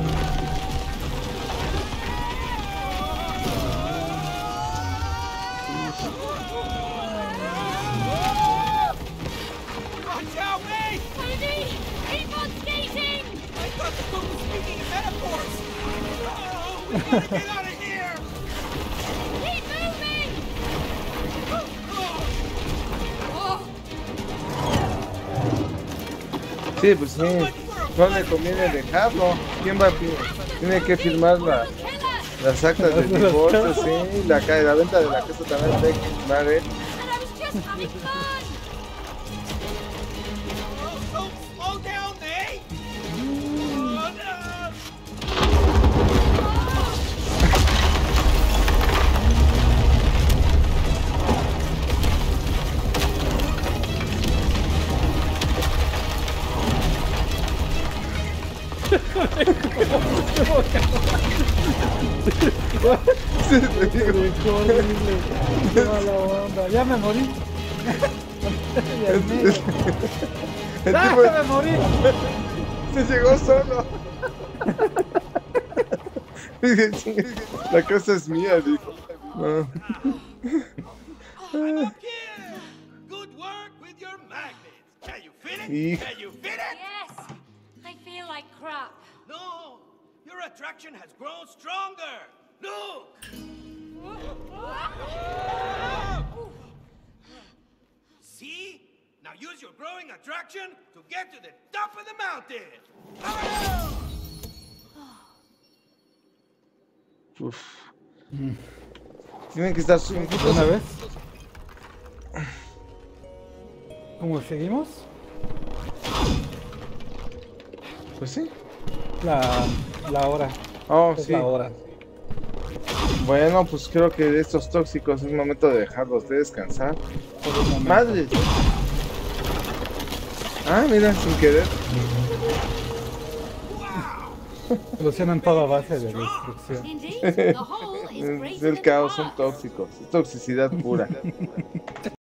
[SPEAKER 4] Watch out, wait!
[SPEAKER 3] Tony, keep on skating!
[SPEAKER 4] I thought the book was speaking in metaphors. Oh, we gotta get out of here.
[SPEAKER 3] Keep moving!
[SPEAKER 4] Oh,
[SPEAKER 3] Oh,
[SPEAKER 2] Sí, pues sí. No le conviene dejarlo. ¿Quién va a fi- Tiene que firmar la,
[SPEAKER 3] we'll kill us!
[SPEAKER 2] las actas de divorcio, sí. La, ca- la venta de la casa también tiene que firmar él.
[SPEAKER 3] And I was just having fun!
[SPEAKER 4] oh, so slow down, eh? Oh, no.
[SPEAKER 2] Sí, te
[SPEAKER 1] Qué
[SPEAKER 2] digo.
[SPEAKER 1] horrible. Qué mala onda. Ya me morí. Dios mío.
[SPEAKER 2] El
[SPEAKER 1] ¡Ah,
[SPEAKER 2] tipo
[SPEAKER 1] me morí!
[SPEAKER 2] se llegó solo. Dije, "Sí, la casa es mía", dijo. No.
[SPEAKER 4] I'm up here. Good work with your magnets. Can you feel it?
[SPEAKER 2] Hijo.
[SPEAKER 4] Can you feel it?
[SPEAKER 3] Yes, I feel like crap.
[SPEAKER 4] No, your attraction has grown stronger. Look. See? Now use your growing attraction to get to the top of the mountain.
[SPEAKER 2] Uf. Tienen que estar juntos.
[SPEAKER 1] ¿Una vez? ¿Cómo seguimos?
[SPEAKER 2] Pues sí.
[SPEAKER 1] La, la hora.
[SPEAKER 2] Oh,
[SPEAKER 1] Es
[SPEAKER 2] sí.
[SPEAKER 1] la hora.
[SPEAKER 2] Bueno, pues creo que de estos tóxicos es momento de dejarlos de descansar.
[SPEAKER 1] Por un momento.
[SPEAKER 2] Madre. Ah, mira, sin querer.
[SPEAKER 1] Solucionan todo a base de destrucción.
[SPEAKER 3] Indeed, the hole is
[SPEAKER 2] Es
[SPEAKER 3] greater
[SPEAKER 2] el
[SPEAKER 3] than
[SPEAKER 2] caos,
[SPEAKER 3] the
[SPEAKER 2] son
[SPEAKER 3] heart.
[SPEAKER 2] tóxicos. Es toxicidad pura.